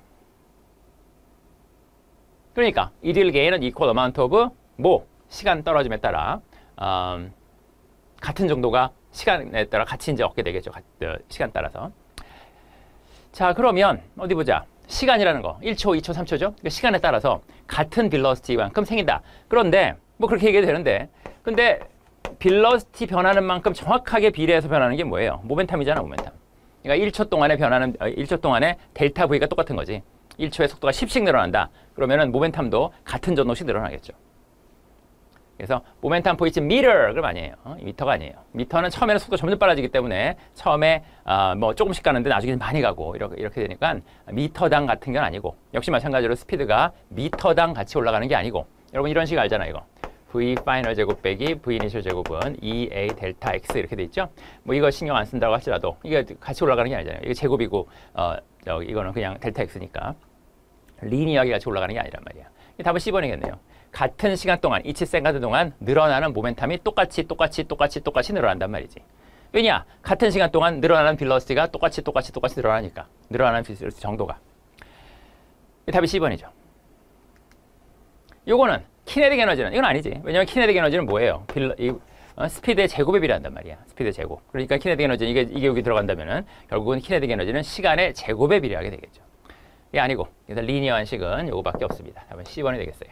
그러니까 it will gain an equal amount of 뭐 시간 떨어짐에 따라 음, 같은 정도가 시간에 따라 같이 이제 얻게 되겠죠. 가, 어, 시간 따라서. 자 그러면 어디 보자. 시간이라는 거 일 초, 이 초, 삼 초죠. 그러니까 시간에 따라서 같은 벨로시티만큼 생긴다. 그런데 뭐 그렇게 얘기해도 되는데 근데 벨로시티 변하는 만큼 정확하게 비례해서 변하는 게 뭐예요? 모멘텀이잖아. 모멘텀. 그러니까 일 초 동안에 변하는 일 초 동안에 델타 V가 똑같은 거지. 일 초의 속도가 십씩 늘어난다. 그러면은 모멘텀도 같은 전도씩 늘어나겠죠. 그래서 모멘텀 포인트 미터 그럼 아니에요. 어? 미터가 아니에요. 미터는 처음에는 속도가 점점 빨라지기 때문에 처음에 어, 뭐 조금씩 가는데 나중에는 많이 가고 이렇게, 이렇게 되니까 미터당 같은 건 아니고 역시 마찬가지로 스피드가 미터당 같이 올라가는 게 아니고 여러분 이런 식 알잖아요. 이거. V 파이널 제곱 빼기 V 이니셜 제곱은 이 에이 델타 X 이렇게 돼 있죠. 뭐 이거 신경 안 쓴다고 할지라도 이게 같이 올라가는 게 아니잖아요. 이게 제곱이고 어, 여기 이거는 그냥 델타 X니까 리니어하게 같이 올라가는 게 아니란 말이야. 답은 씨 번이겠네요. 같은 시간 동안, each second 동안 늘어나는 모멘텀이 똑같이 똑같이 똑같이 똑같이 늘어난단 말이지. 왜냐? 같은 시간 동안 늘어나는 벨로시티가 똑같이 똑같이 똑같이 늘어나니까. 늘어나는 벨로시티 정도가. 답이 씨 번이죠. 요거는 키네틱 에너지는 이건 아니지. 왜냐면 키네틱 에너지는 뭐예요? 빌러, 이, 어, 스피드의 제곱에 비례한단 말이야. 스피드의 제곱. 그러니까 키네틱 에너지 이게 이게 여기 들어간다면은 결국은 키네틱 에너지는 시간의 제곱에 비례하게 되겠죠. 이게 아니고 그래서 리니어한 식은 요거밖에 없습니다. 답은 씨 번이 되겠어요.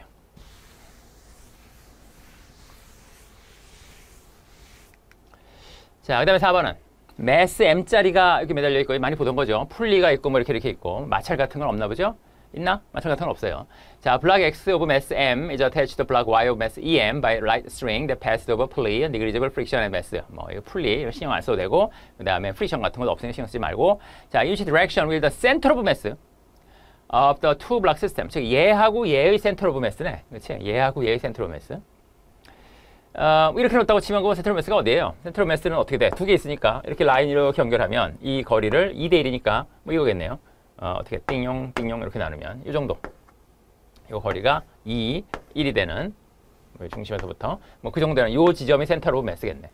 자, 그 다음에 사 번은 매스 M짜리가 이렇게 매달려 있고 많이 보던 거죠. 풀리가 있고 뭐 이렇게 이렇게 있고 마찰 같은 건 없나 보죠? 있나? 마찰 같은 건 없어요. 자, block X of mass M is attached to block Y of mass E M by light string that passes over pulley, negligible friction and mass. 뭐 이거 풀리 신경 안 써도 되고 그 다음에 프리션 같은 것도 없으니까 신경 쓰지 말고 자, each direction with the center of mass of the two block system. 즉 얘하고 얘의 center of mass네. 그렇지? 얘하고 얘의 center of mass. 어, 이렇게 놓았다고 치면 그 센트럴 매스가 어디예요? 센트럴 매스는 어떻게 돼? 두 개 있으니까 이렇게 라인 이렇게 연결하면 이 거리를 이 대 일이니까 뭐 이거겠네요. 어, 어떻게 띵용 띵용 이렇게 나누면 이 정도. 이 거리가 이, 일이 되는 중심에서부터 뭐 그 정도는 이 지점이 센터 오브 매스겠네.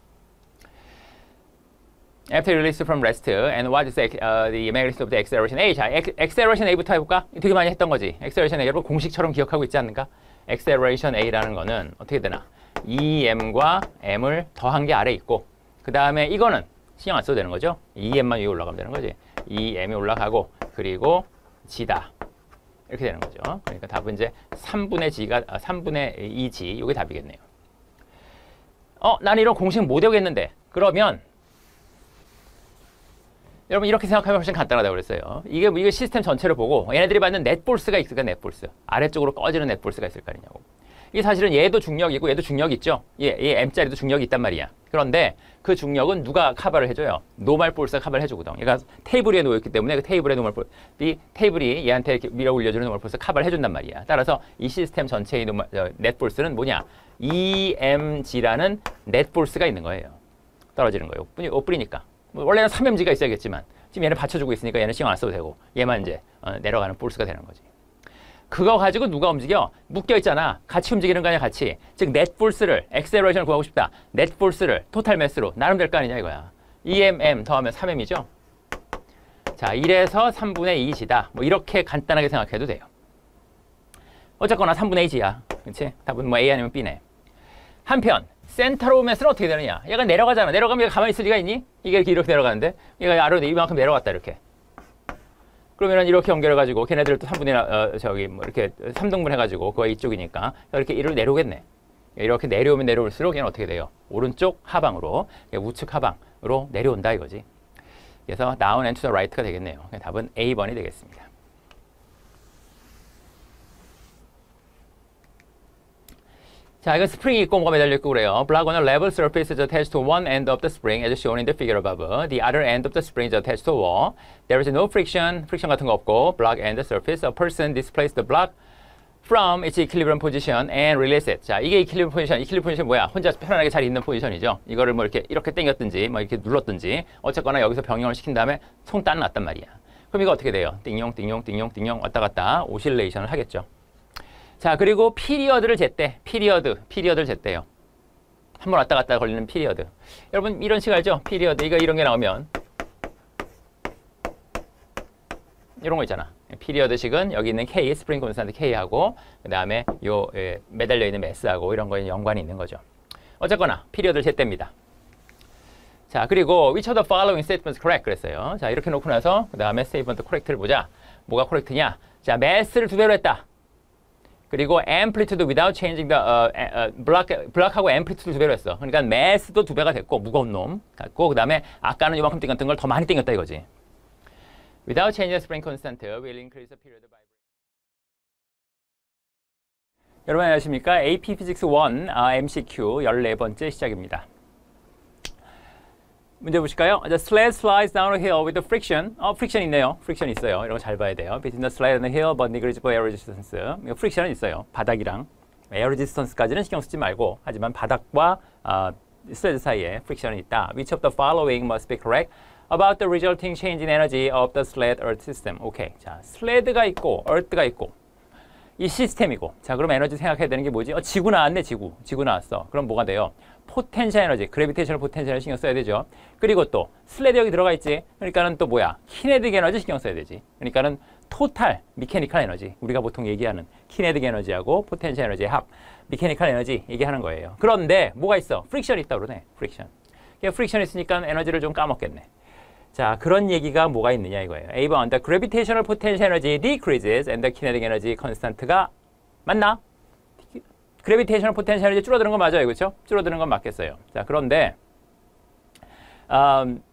After release from rest and what is uh, the magnitude of the acceleration A? 자, acceleration A부터 해볼까? 되게 많이 했던 거지. acceleration A 여러분 공식처럼 기억하고 있지 않는가? acceleration A라는 거는 어떻게 되나? 이 엠과 M을 더한 게 아래 있고 그 다음에 이거는 신경 안 써도 되는 거죠. 이 엠만 위에 올라가면 되는 거지. 이 엠이 올라가고 그리고 G다. 이렇게 되는 거죠. 그러니까 답은 이제 삼분의 G가 아, 삼분의 이 G 이게 답이겠네요. 어, 나는 이런 공식 못 외우겠는데 그러면 여러분 이렇게 생각하면 훨씬 간단하다고 그랬어요. 이게 이게 시스템 전체를 보고 얘네들이 받는 넷볼스가 있을까 넷볼스 아래쪽으로 꺼지는 넷볼스가 있을 거 아니냐고. 이 사실은 얘도 중력이고 얘도 중력이 있죠. 얘, 얘 M자리도 중력이 있단 말이야. 그런데 그 중력은 누가 커버를 해줘요? 노멀 포스가 커버를 해주거든. 얘가 테이블 위에 놓여있기 때문에 그 테이블의 노멀 포스, 이 테이블이 얘한테 이렇게 밀어 올려주는 노멀 포스가 커버를 해준단 말이야. 따라서 이 시스템 전체의 노멀, 어, 넷 포스는 뭐냐? 이엠지라는 넷 포스가 있는 거예요. 떨어지는 거예요. 옷 뿌리니까. 뭐 원래는 삼 엠지가 있어야겠지만 지금 얘는 받쳐주고 있으니까 얘는 신경 안 써도 되고 얘만 이제 어, 내려가는 포스가 되는 거지. 그거 가지고 누가 움직여? 묶여 있잖아. 같이 움직이는 거 아니야, 같이. 즉, 넷 포스를, 액셀러레이션을 구하고 싶다. 넷 포스를 토탈 매스로 나누면 될 거 아니냐, 이거야. 이엠엠 더하면 삼 엠이죠? 자, 일에서 삼분의 이 지다. 뭐, 이렇게 간단하게 생각해도 돼요. 어쨌거나 삼분의 이 지야. 그치? 답은 뭐 A 아니면 B네. 한편, 센터로 매스는 어떻게 되느냐? 얘가 내려가잖아. 내려가면 얘가 가만히 있을 리가 있니? 이게 이렇게, 이렇게 내려가는데? 얘가 아래로 이만큼 내려갔다, 이렇게. 그러면은 이렇게 연결해가지고 걔네들 또 삼분의 어, 저기 뭐 이렇게 삼 등분 해가지고 그거 이쪽이니까 이렇게 이리로 내려오겠네. 이렇게 내려오면 내려올수록 얘는 어떻게 돼요? 오른쪽 하방으로 우측 하방으로 내려온다 이거지. 그래서 down and to the right가 되겠네요. 답은 A 번이 되겠습니다. 자, 이건 스프링이 있고 뭐가 매달려 있고 그래요. Block on a level surface is attached to one end of the spring as shown in the figure above. The other end of the spring is attached to a wall. There is no friction, friction 같은 거 없고, block and the surface. A person displaces the block from its equilibrium position and release it. 자, 이게 equilibrium position. equilibrium position 뭐야? 혼자 편안하게 잘 있는 포지션이죠. 이거를 뭐 이렇게 이렇게 당겼든지, 뭐 이렇게 눌렀든지, 어쨌거나 여기서 병영을 시킨 다음에 손 딱 놨단 말이야. 그럼 이거 어떻게 돼요? 띵용, 띵용, 띵용, 띵용 왔다 갔다 오실레이션을 하겠죠. 자, 그리고 피리어드를 쟀대. 피리어드, 피리어드를 쟀대요. 한 번 왔다 갔다 걸리는 피리어드. 여러분 이런 식 알죠? 피리어드. 이거 이런 게 나오면 이런 거 있잖아. 피리어드식은 여기 있는 K, 스프링 콘스탄트 K하고 그 다음에 요 예, 매달려 있는 매스하고 이런 거에 연관이 있는 거죠. 어쨌거나 피리어드를 쟀답니다. 자, 그리고 which of the following statements correct 그랬어요. 자, 이렇게 놓고 나서 그 다음에 statement correct를 보자. 뭐가 correct냐? 자, 매스를 두 배로 했다. 그리고 amplitude without changing the uh, uh, block, block하고 amplitude 두 배로 했어. 그러니까 mass도 두 배가 됐고 무거운 놈 같고 그 다음에 아까는 이만큼 땡겼던 걸 더 많이 땡겼다 이거지. Without changing the spring constant will increase the period of vibration. 여러분 안녕하십니까? 에이피 Physics 일 아, 엠시큐 열네 번째 시작입니다. 문제 보실까요? The sled slides down a hill with the friction. 어, 프릭션 있네요. 프릭션 있어요. 이런 거 잘 봐야 돼요. Between the sled and the hill, but negligible air resistance. 프릭션은 있어요. 바닥이랑 에어 레지스턴스까지는 신경 쓰지 말고, 하지만 바닥과 어, 슬레드 사이에 프릭션은 있다. Which of the following must be correct about the resulting change in energy of the sled earth system? 오케이. 자, 슬레드가 있고, earth가 있고, 이 시스템이고. 자, 그럼 에너지 생각해야 되는 게 뭐지? 어, 지구 나왔네, 지구. 지구 나왔어. 그럼 뭐가 돼요? 포텐셜 에너지, 그래비테이셔널 포텐셜 신경 써야 되죠. 그리고 또 슬레드 여기 들어가 있지. 그러니까는 또 뭐야? 키네틱 에너지 신경 써야 되지. 그러니까는 토탈 미케니컬 에너지. 우리가 보통 얘기하는 키네틱 에너지하고 포텐셜 에너지의 합, 미케니컬 에너지 얘기하는 거예요. 그런데 뭐가 있어? 프릭션이 있다 그러네. 프릭션. 프릭션 있으니까 에너지를 좀 까먹겠네. 자, 그런 얘기가 뭐가 있느냐 이거예요. A 번, the gravitational potential energy decreases and the kinetic energy constant가 맞나? 그래비테이셔널 포텐셜 에너지 줄어드는 건 맞아요. 그렇죠? 줄어드는 건 맞겠어요. 자, 그런데 um,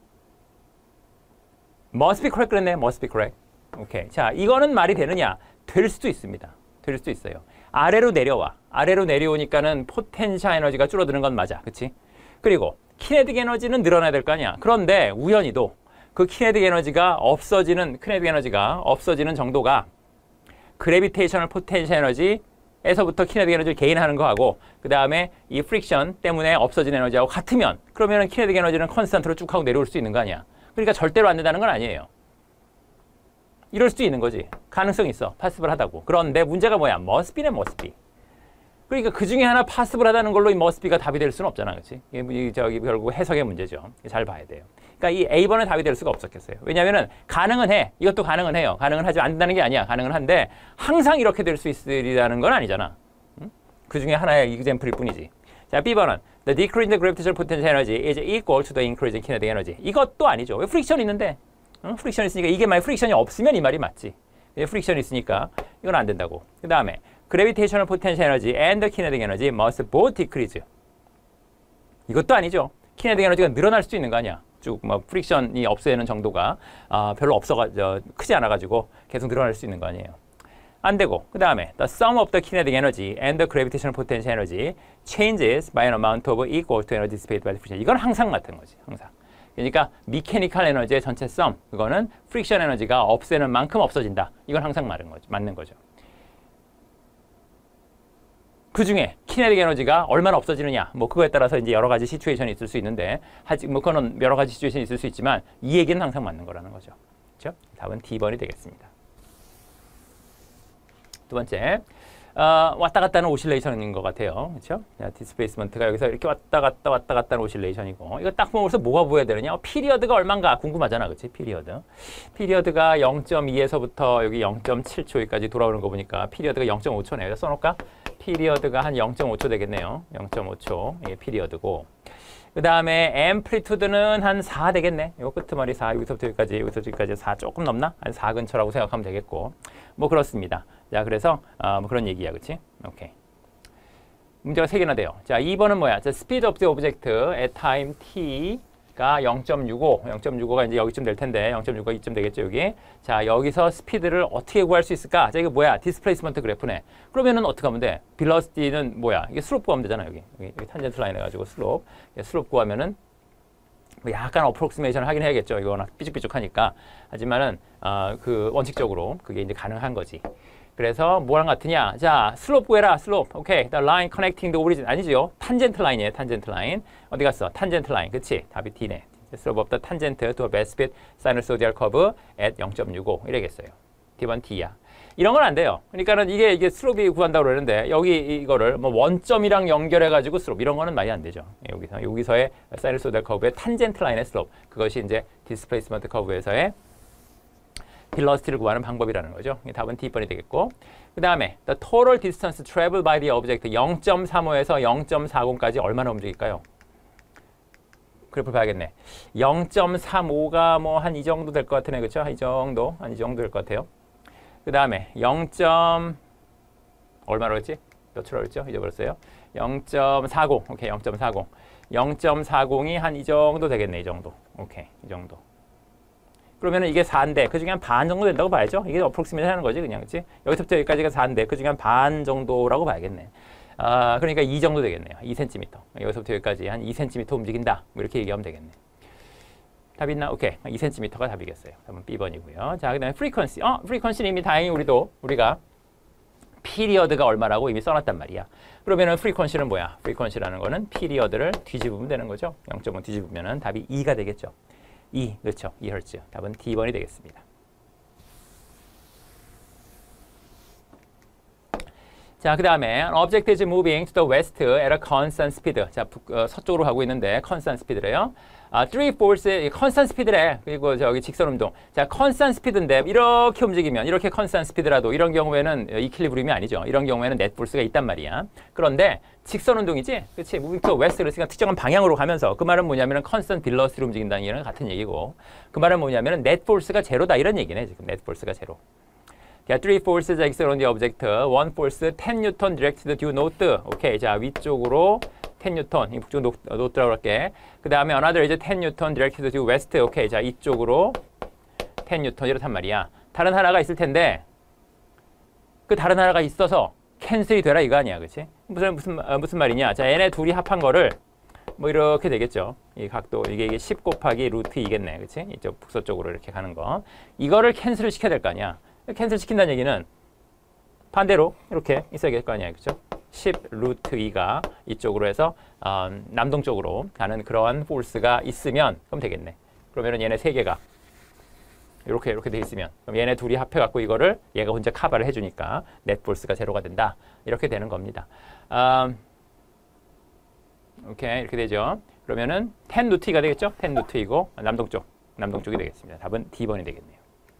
must be correct 그랬네. must be correct. 오케이. 자, 이거는 말이 되느냐? 될 수도 있습니다. 될 수도 있어요. 아래로 내려와. 아래로 내려오니까는 포텐셜 에너지가 줄어드는 건 맞아. 그렇지? 그리고 키네틱 에너지는 늘어나야 될 거 아니야. 그런데 우연히도 그 키네틱 에너지가 없어지는 키네틱 에너지가 없어지는 정도가 그래비테이셔널 포텐셜 에너지 에서부터 키네틱 에너지를 개인하는 거하고 그 다음에 이 프릭션 때문에 없어진 에너지하고 같으면 그러면은 키네틱 에너지는 컨스탄트로 쭉 하고 내려올 수 있는 거 아니야. 그러니까 절대로 안 된다는 건 아니에요. 이럴 수도 있는 거지. 가능성이 있어. 파스블하다고. 그런데 문제가 뭐야? must be네 must be. 그러니까 그 중에 하나 파스블하다는 걸로 이 must be가 답이 될 수는 없잖아. 그렇지? 이게 저기 결국 해석의 문제죠. 잘 봐야 돼요. 그러니까 이 A 번은 답이 될 수가 없었겠어요. 왜냐면은 가능은 해. 이것도 가능은 해요. 가능은 하지만 안 된다는 게 아니야. 가능은 한데 항상 이렇게 될 수 있으리라는 건 아니잖아. 응? 그 중에 하나의 example일 뿐이지. 자, B 번은 the decrease in the gravitational potential energy is equal to the increase in kinetic energy. 이것도 아니죠. 왜 프릭션이 있는데? 응? 프릭션이 있으니까 이게 만약 프릭션이 없으면 이 말이 맞지. 프릭션이 있으니까 이건 안 된다고. 그 다음에 gravitational potential energy and the kinetic energy must both decrease. 이것도 아니죠. kinetic 에너지가 늘어날 수도 있는 거 아니야. 쭉 뭐 프릭션이 없애는 정도가 아, 별로 없어가 저, 크지 않아가지고 계속 늘어날 수 있는 거 아니에요. 안 되고 그 다음에 the sum of the kinetic energy and the gravitational potential energy changes by an amount of equal to energy dissipated by the friction. 이건 항상 같은 거지. 항상. 그러니까 미케니컬 에너지의 전체 썸 그거는 프릭션 에너지가 없애는 만큼 없어진다. 이건 항상 맞는 거죠. 맞는 거죠. 그 중에 키네틱 에너지가 얼마나 없어지느냐 뭐 그거에 따라서 이제 여러 가지 시츄에이션이 있을 수 있는데 하지 뭐 그거는 여러 가지 시츄에이션이 있을 수 있지만 이 얘기는 항상 맞는 거라는 거죠. 그렇죠? 답은 D번이 되겠습니다. 두 번째, 어, 왔다 갔다 하는 오실레이션인 것 같아요. 그렇죠? 디스플레이스먼트가 여기서 이렇게 왔다 갔다 왔다 갔다 하는 오실레이션이고 이거 딱 보면서 뭐가 보여야 되느냐? 어, 피리어드가 얼마인가 궁금하잖아. 그렇지? 피리어드. 피리어드가 영 점 이에서부터 여기 영 점 칠 초까지 돌아오는 거 보니까 피리어드가 영 점 오 초네요. 그래서 써놓을까? 피리어드가 한 영 점 오 초 되겠네요. 영 점 오 초. 이게 피리어드고. 그 다음에 앰플리투드는 한 사 되겠네. 이거 끝머리 사, 여기서부터 여기까지, 여기서부터 여기까지 사 조금 넘나? 한 사 근처라고 생각하면 되겠고. 뭐 그렇습니다. 자, 그래서 어, 뭐 그런 얘기야, 그렇지? 오케이. 문제가 세 개나 돼요. 자, 이 번은 뭐야? 자, speed of the object at time t가 영 점 육오, 영 점 육오가 이제 여기쯤 될 텐데 영 점 육오가 이쯤 되겠죠, 여기. 자, 여기서 스피드를 어떻게 구할 수 있을까? 자, 이게 뭐야? 디스플레이스먼트 그래프네. 그러면은 어떻게 하면 돼? 벨로시티는 뭐야? 이게 슬롭 구하면 되잖아, 여기. 여기, 여기 탄젠트 라인 해가지고 슬롭. 슬롭 구하면은 뭐 약간 어프록시메이션을 하긴 해야겠죠. 이거 워낙 삐죽삐죽하니까. 하지만은 어, 그 원칙적으로 그게 이제 가능한 거지. 그래서 뭐랑 같으냐? 자, 슬롭 구해라. 슬롭. 오케이. The line connecting the origin. 아니지요. 탄젠트 라인이에요. 탄젠트 라인. 어디 갔어? 탄젠트 라인. 그치? 답이 D네. slope of the tangent to a best fit sinusoidal curve at 영 점 육오. 이래겠어요. D번 D야. 이런 건 안 돼요. 그러니까는 이게 이게 슬롭이 구한다고 그러는데 여기 이거를 뭐 원점이랑 연결해 가지고 슬롭 이런 거는 말이 안 되죠. 여기서 여기서의 사이너소이달 커브의 탄젠트 라인의 슬롭. 그것이 이제 디스플레이스먼트 커브에서의 벨로시티를 구하는 방법이라는 거죠. 답은 D번이 되겠고. 그다음에 the total distance traveled by the object 영 점 삼오에서 영 점 사공까지 얼마나 움직일까요? 그래프 봐야겠네. 영 점 삼오가 뭐 한 이 정도 될 것 같으네. 그렇죠? 이 정도. 한 이 정도 될 것 같아요. 그 다음에 영. 얼마로 했지? 몇초로 했죠? 잊어버렸어요. 영 점 사공. 오케이. 영 점 사공. 영 점 사공이 한 이 정도 되겠네. 이 정도. 오케이. 이 정도. 그러면은 이게 사인데 그 중에 한 반 정도 된다고 봐야죠. 이게 어프록시메이션 하는 거지 그냥. 그렇지? 여기서부터 여기까지가 사인데 그 중에 한 반 정도라고 봐야겠네. 아, 그러니까 이 정도 되겠네요. 이 센티미터. 여기서부터 여기까지 한 이 센티미터 움직인다. 뭐 이렇게 얘기하면 되겠네. 답 있나? 오케이. 이 센티미터가 답이겠어요. 답은 B번이고요. 자, 그 다음에 frequency. 어, frequency는 이미 다행히 우리도, 우리가 피리어드가 얼마라고 이미 써놨단 말이야. 그러면은 frequency는 뭐야? frequency라는 거는 피리어드를 뒤집으면 되는 거죠. 영 점 오 뒤집으면은 답이 이가 되겠죠. 이, 그렇죠. 이 헤르츠. 답은 D번이 되겠습니다. 자, 그 다음에 an object is moving to the west at a constant speed. 자, 북, 어, 서쪽으로 가고 있는데 constant speed래요. 아, three force, constant speed래. 그리고 저기 직선 운동. 자, constant speed인데 이렇게 움직이면 이렇게 constant speed라도 이런 경우에는 이퀄리브리움이 아니죠. 이런 경우에는 net force가 있단 말이야. 그런데 직선 운동이지, 그렇지? moving to west 그랬으니까 특정한 방향으로 가면서 그 말은 뭐냐면은 constant velocity로 움직인다는 얘기는 같은 얘기고, 그 말은 뭐냐면은 net force가 제로다 이런 얘기네 지금. net force가 제로. 자, three forces exert on the object. one force ten 뉴턴 directed due north. 오케이. 자, 위쪽으로 ten 뉴턴. 이 북쪽 노, 노트라고 할게. 그 다음에 another 이제 ten 뉴턴 directed due west. 오케이. 자, 이쪽으로 ten 뉴턴 이렇단 말이야. 다른 하나가 있을 텐데 그 다른 하나가 있어서 캔슬이 되라 이거 아니야. 그렇지? 무슨 무슨 어, 무슨 말이냐? 자, 얘네 둘이 합한 거를 뭐 이렇게 되겠죠. 이 각도 이게 이게 십 곱하기 루트 이겠네. 그렇지? 이쪽 북서쪽으로 이렇게 가는 거. 이거를 캔슬을 시켜야 될 거 아니야. 캔슬 시킨다는 얘기는 반대로 이렇게 있어야 될 거 아니에요. 그렇죠? 십 루트 이가 이쪽으로 해서 어, 남동쪽으로 가는 그러한 포스가 있으면 그럼 되겠네. 그러면은 얘네 세 개가 이렇게 이렇게 돼 있으면 그럼 얘네 둘이 합해 갖고 이거를 얘가 혼자 커버를 해 주니까 넷 포스가 제로가 된다. 이렇게 되는 겁니다. 음, 오케이. 이렇게 되죠. 그러면은 텐 루트 이가 되겠죠? 텐 루트 이고 남동쪽. 남동쪽이 되겠습니다. 답은 D번이 되겠네요.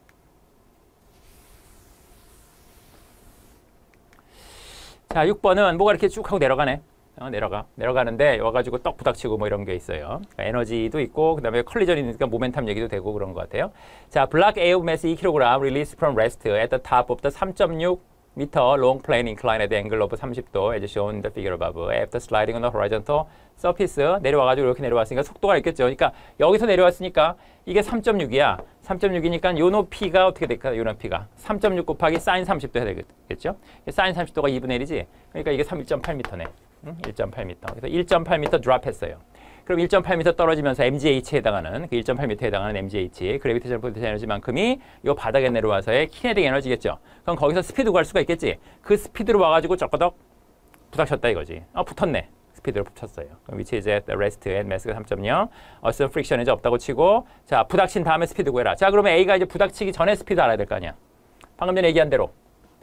자, 육 번은 뭐가 이렇게 쭉 하고 내려가네. 어, 내려가. 내려가는데 와가지고 떡 부닥치고 뭐 이런 게 있어요. 그러니까 에너지도 있고 그 다음에 컬리전이니까 모멘텀 얘기도 되고 그런 것 같아요. 자, 블락 A of mass 이 킬로그램 released from rest at the top of the 삼 점 육 meter long plane inclined at the angle of 삼십 도 as shown in the figure above. After sliding on the horizontal surface 내려와가지고 이렇게 내려왔으니까 속도가 있겠죠. 그러니까 여기서 내려왔으니까 이게 삼 점 육이야. 삼 점 육이니까 요 높이가 어떻게 될까? 요 높이가 삼 점 육 곱하기 사인 삼십 도 해야 되겠죠? 사인 삼십 도가 이분의 일이지. 그러니까 이게 일 점 팔 미터네. 응? 일 점 팔 미터. 그래서 일 점 팔 미터 드롭했어요. 그럼 일 점 팔 미터 떨어지면서 엠지에이치에 해당하는 그 일 점 팔 미터에 해당하는 엠지에이치, 그래비테이션 포텐셜 에너지만큼이 요 바닥에 내려와서의 키네틱 에너지겠죠. 그럼 거기서 스피드 구할 수가 있겠지. 그 스피드로 와가지고 쪼꼬덕 부닥쳤다 이거지. 아 붙었네. 스피드로 붙였어요. 그럼 which is at rest and mass가 삼 점 영, 어스 프릭션이 없다고 치고, 자 부닥친 다음에 스피드 구해라. 자 그러면 A가 이제 부닥치기 전에 스피드 알아야 될 거 아니야. 방금 전에 얘기한 대로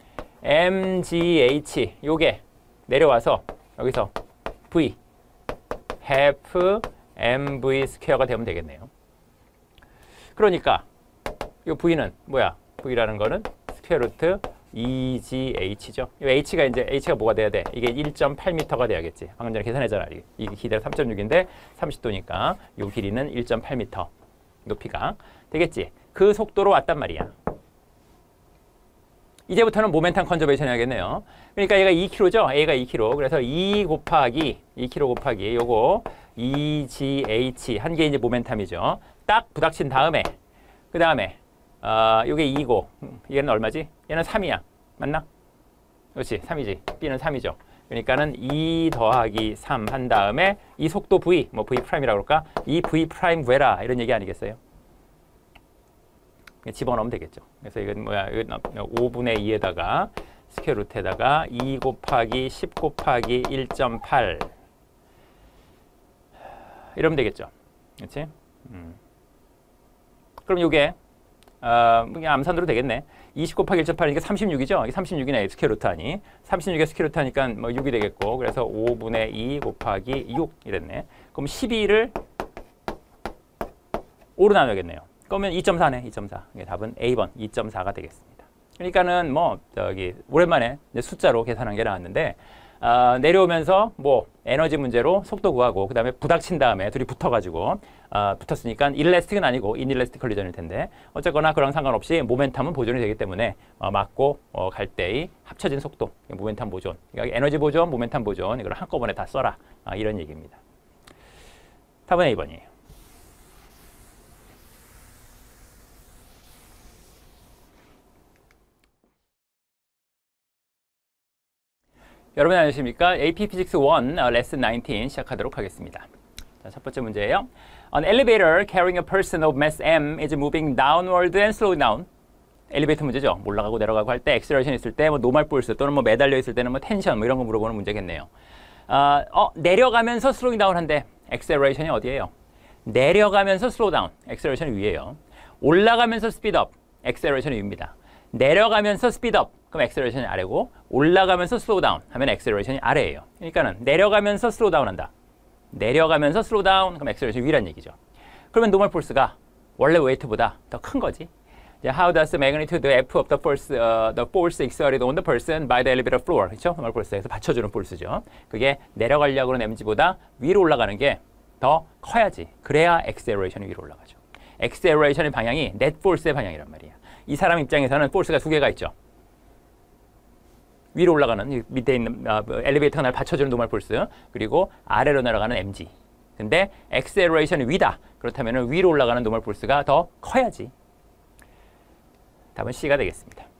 엠지에이치 요게 내려와서 여기서 V half 엠브이 스퀘어가 되면 되겠네요. 그러니까 이 V는 뭐야? V라는 거는 스퀘어 루트 이지에이치죠. 이 H가 이제 H가 뭐가 돼야 돼? 이게 일 점 팔 미터가 돼야겠지. 방금 전에 계산했잖아. 이 길이가 삼 점 육인데 삼십 도니까 이 길이는 일 점 팔 미터 높이가 되겠지. 그 속도로 왔단 말이야. 이제부터는 모멘텀 컨저베이션 해야겠네요. 그러니까 얘가 이 킬로미터죠. A가 이 킬로미터. 그래서 이 곱하기 이 킬로미터 곱하기 요거 이지에이치 한 게 이제 모멘텀이죠. 딱 부닥친 다음에 그 다음에 어, 요게 이고 얘는 얼마지? 얘는 삼이야. 맞나? 그렇지. 삼이지. B는 삼이죠. 그러니까는 이 더하기 삼 한 다음에 이 속도 V, 뭐 V 프라임이라고 그럴까? 이 V 프라임 구해라. 이런 얘기 아니겠어요? 집어넣으면 되겠죠. 그래서 이건 뭐야? 오분의 이에다가 스퀘어 루트에다가 이 곱하기 십 곱하기 일 점 팔 이러면 되겠죠. 그렇지? 음. 그럼 이게 어, 그냥 암산으로 되겠네. 이십 곱하기 일 점 팔이니까 삼십육이죠. 이게 삼십육이네. 스퀘어 루트 하니. 삼십육에 스퀘어 루트 하니까 뭐 육이 되겠고. 그래서 오분의 이 곱하기 육 이랬네. 그럼 십이를 오로 나눠야겠네요. 그러면 이 점 사네. 이 점 사. 답은 A 번 이 점 사가 되겠습니다. 그러니까는 뭐 저기 오랜만에 이제 숫자로 계산한 게 나왔는데 어, 내려오면서 뭐 에너지 문제로 속도 구하고 그 다음에 부닥친 다음에 둘이 붙어가지고 어, 붙었으니까 일레스틱은 아니고 인일레스틱 컬리전일 텐데 어쨌거나 그런 상관없이 모멘텀은 보존이 되기 때문에 어, 맞고 어, 갈 때의 합쳐진 속도 모멘텀 보존, 그러니까 에너지 보존, 모멘텀 보존 이걸 한꺼번에 다 써라 아, 이런 얘기입니다. 답은 A 번이에요. 여러분 안녕하십니까? 에이피 Physics 일 uh, Lesson 십구 시작하도록 하겠습니다. 자, 첫 번째 문제예요. An elevator carrying a person of mass m is moving downward and slowing down. 엘리베이터 문제죠. 올라가고 내려가고 할 때 액셀레이션 있을 때 뭐 노멀 폴스 또는 뭐 매달려 있을 때는 뭐 텐션 뭐 이런 거 물어보는 문제겠네요. 어, 어 내려가면서 슬로잉 다운 한데 액셀레이션이 어디예요? 내려가면서 슬로우 다운. 액셀레이션이 위에요. 올라가면서 스피드업. 액셀레이션이 위입니다. 내려가면서 스피드업. 그럼 액셀레이션이 아래고 올라가면서 슬로우 다운 하면 액셀레이션이 아래예요. 그러니까는 내려가면서 슬로우 다운 한다. 내려가면서 슬로우 다운 그럼 액셀레이션이 위란 얘기죠. 그러면 노멀 폴스가 원래 웨이트보다 더 큰 거지. How does the magnitude F of the force, uh, the force exerted on the person by the elevator floor? 그렇죠? 노멀 폴스에서 받쳐주는 폴스죠. 그게 내려가려고 하는 엠지보다 위로 올라가는 게 더 커야지. 그래야 액셀레이션이 위로 올라가죠. 액셀레이션의 방향이 넷 폴스의 방향이란 말이야. 이 사람 입장에서는 폴스가 두 개가 있죠. 위로 올라가는 밑에 있는 어, 엘리베이터가 날 받쳐주는 노멀 폴스 그리고 아래로 내려가는 엠지. 근데 액셀레이션이 위다. 그렇다면 위로 올라가는 노멀 폴스가 더 커야지. 답은 C가 되겠습니다.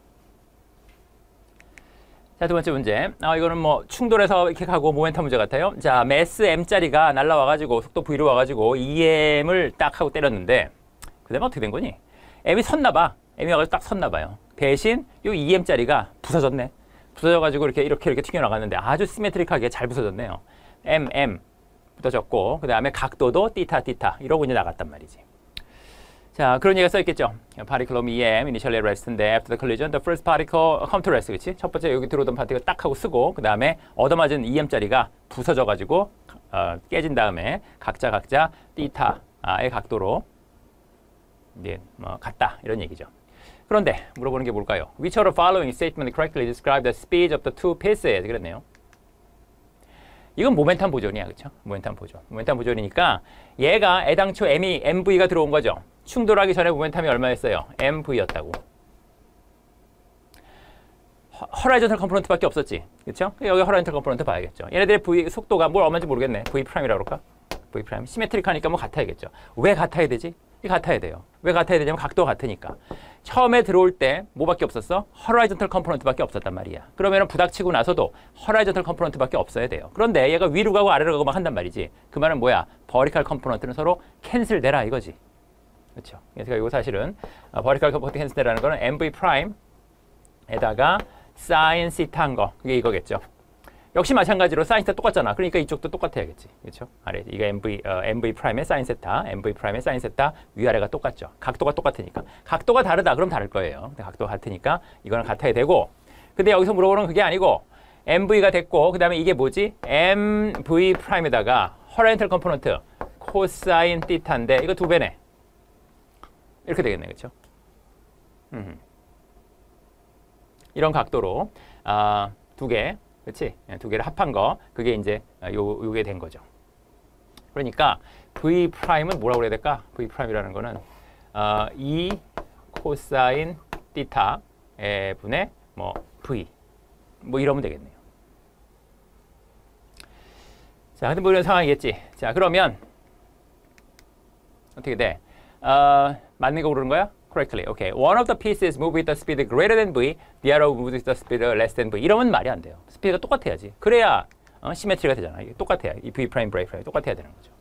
자, 두 번째 문제. 아, 이거는 뭐 충돌해서 이렇게 가고 모멘텀 문제 같아요. 자, 매스 m짜리가 날라와가지고 속도 V로 와가지고 이엠을 딱 하고 때렸는데 그 다음에 어떻게 된 거니? M이 섰나 봐. M이 와가지고 딱 섰나 봐요. 대신 요 이엠짜리가 부서졌네. 부서져가지고 이렇게 이렇게 이렇게 튀겨나갔는데 아주 시메트릭하게 잘 부서졌네요. M, M 부서졌고 그 다음에 각도도 띠타, 띠타 이러고 이제 나갔단 말이지. 자, 그런 얘기가 써있겠죠. Particle of 이엠 initially at rest인데 after the collision, the first particle come to rest. 그렇지? 첫 번째 여기 들어오던 파티클 딱 하고 쓰고 그 다음에 얻어맞은 이엠짜리가 부서져가지고 어, 깨진 다음에 각자 각자 띠타의 각도로 이제 뭐 같다 이런 얘기죠. 그런데 물어보는 게 뭘까요? Which of the following statement correctly describe the speed of the two pieces? 그랬네요. 이건 모멘텀 보존이야, 그렇죠? 모멘텀 보존. 모멘텀 보존이니까 얘가 애당초 M이 엠브이가 들어온 거죠. 충돌하기 전에 모멘텀이 얼마였어요? 엠브이였다고. 허라이즌털 컴포넌트밖에 없었지. 그렇죠? 여기 허라이즌털 컴포넌트 봐야겠죠. 얘네들의 V 속도가 뭘 얼마인지 모르겠네. V 프라임이라고 그럴까? V 프라임. 시메트릭하니까 뭐 같아야겠죠. 왜 같아야 되지? 이 같아야 돼요. 왜 같아야 되냐면 각도가 같으니까. 처음에 들어올 때 뭐밖에 없었어? 허라이즌털 컴포넌트밖에 없었단 말이야. 그러면 부닥치고 나서도 허라이즌털 컴포넌트밖에 없어야 돼요. 그런데 얘가 위로 가고 아래로 가고 막 한단 말이지. 그 말은 뭐야? 버티컬 컴포넌트는 서로 캔슬되라 이거지. 그렇죠? 그래서 이거 사실은 버티컬 컴포넌트 캔슬되라는 거는 엠브이 프라임에다가 사인 시타한 거. 그게 이거겠죠. 역시 마찬가지로 사인 세타 똑같잖아. 그러니까 이쪽도 똑같아야겠지. 그렇죠? 아래 이게 엠브이 어, 엠브이 프라임의 사인 세타, 엠브이 프라임의 사인 세타 위아래가 똑같죠. 각도가 똑같으니까. 각도가 다르다. 그럼 다를 거예요. 근데 각도가 같으니까 이거는 같아야 되고. 근데 여기서 물어보는 그게 아니고 엠브이가 됐고 그다음에 이게 뭐지? 엠브이 프라임에다가 허라이즌털 컴포넌트 코사인 티타인데 이거 두 배네. 이렇게 되겠네. 그렇죠? 음. 이런 각도로 아, 두 개 그렇지? 두 개를 합한 거, 그게 이제 요, 요게 된 거죠. 그러니까 V 프라임은 뭐라고 그래야 될까? V 프라임이라는 거는 어, E 코사인 티타의 분의 뭐 V 뭐 이러면 되겠네요. 자, 근데 뭐 이런 상황이겠지. 자, 그러면 어떻게 돼? 어, 맞는 거 고르는 거야? Correctly. Okay. One of the pieces move with the speed greater than v, the other moves with the speed less than v. 이러면 말이 안 돼요. 스피드가 똑같아야지. 그래야 어, 시메트리가 되잖아. 이게 똑같아야. 이 v 프라임, 브레이크 프라임 똑같아야 되는 거죠.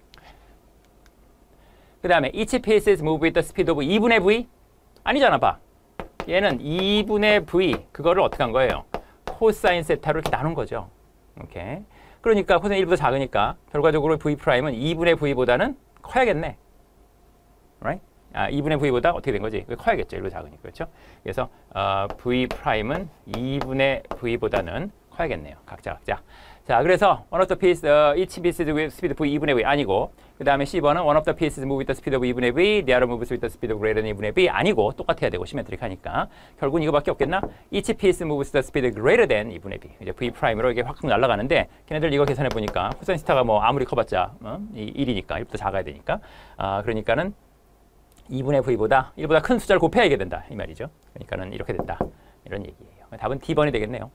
그 다음에 each piece is move with the speed of 이분의 v? 아니잖아, 봐. 얘는 이분의 v, 그거를 어떻게 한 거예요? 코사인 세타로 이렇게 나눈 거죠. 오케이. 그러니까 코사인 일보다 작으니까 결과적으로 v 프라임은 이분의 v보다는 커야겠네. Right? 아, 이분의 v보다 어떻게 된 거지? 커야겠죠. 일보다 작으니까. 그렇죠? 그래서 어, v 프라임은 이분의 v보다는 커야겠네요. 각자 각자. 자, 그래서 one of the pieces, uh, each piece with speed v 이분의 v 아니고, 그 다음에 십 번은 one of the pieces move with the speed of 이분의 v, the other moves with the speed of greater than 이분의 v 아니고 똑같아야 되고 시메트릭하니까 결국은 이거밖에 없겠나? each piece moves with the speed greater than 이분의 v. 이제 v 프라임으로 이게 확 날아가는데 걔네들 이거 계산해 보니까 코사인 시타가 뭐 아무리 커봤자 어? 일이니까 일보다 작아야 되니까. 아, 그러니까는 이분의 v보다 일보다 큰 숫자를 곱해야 이게 된다 이 말이죠. 그러니까는 이렇게 된다 이런 얘기예요. 답은 D번이 되겠네요.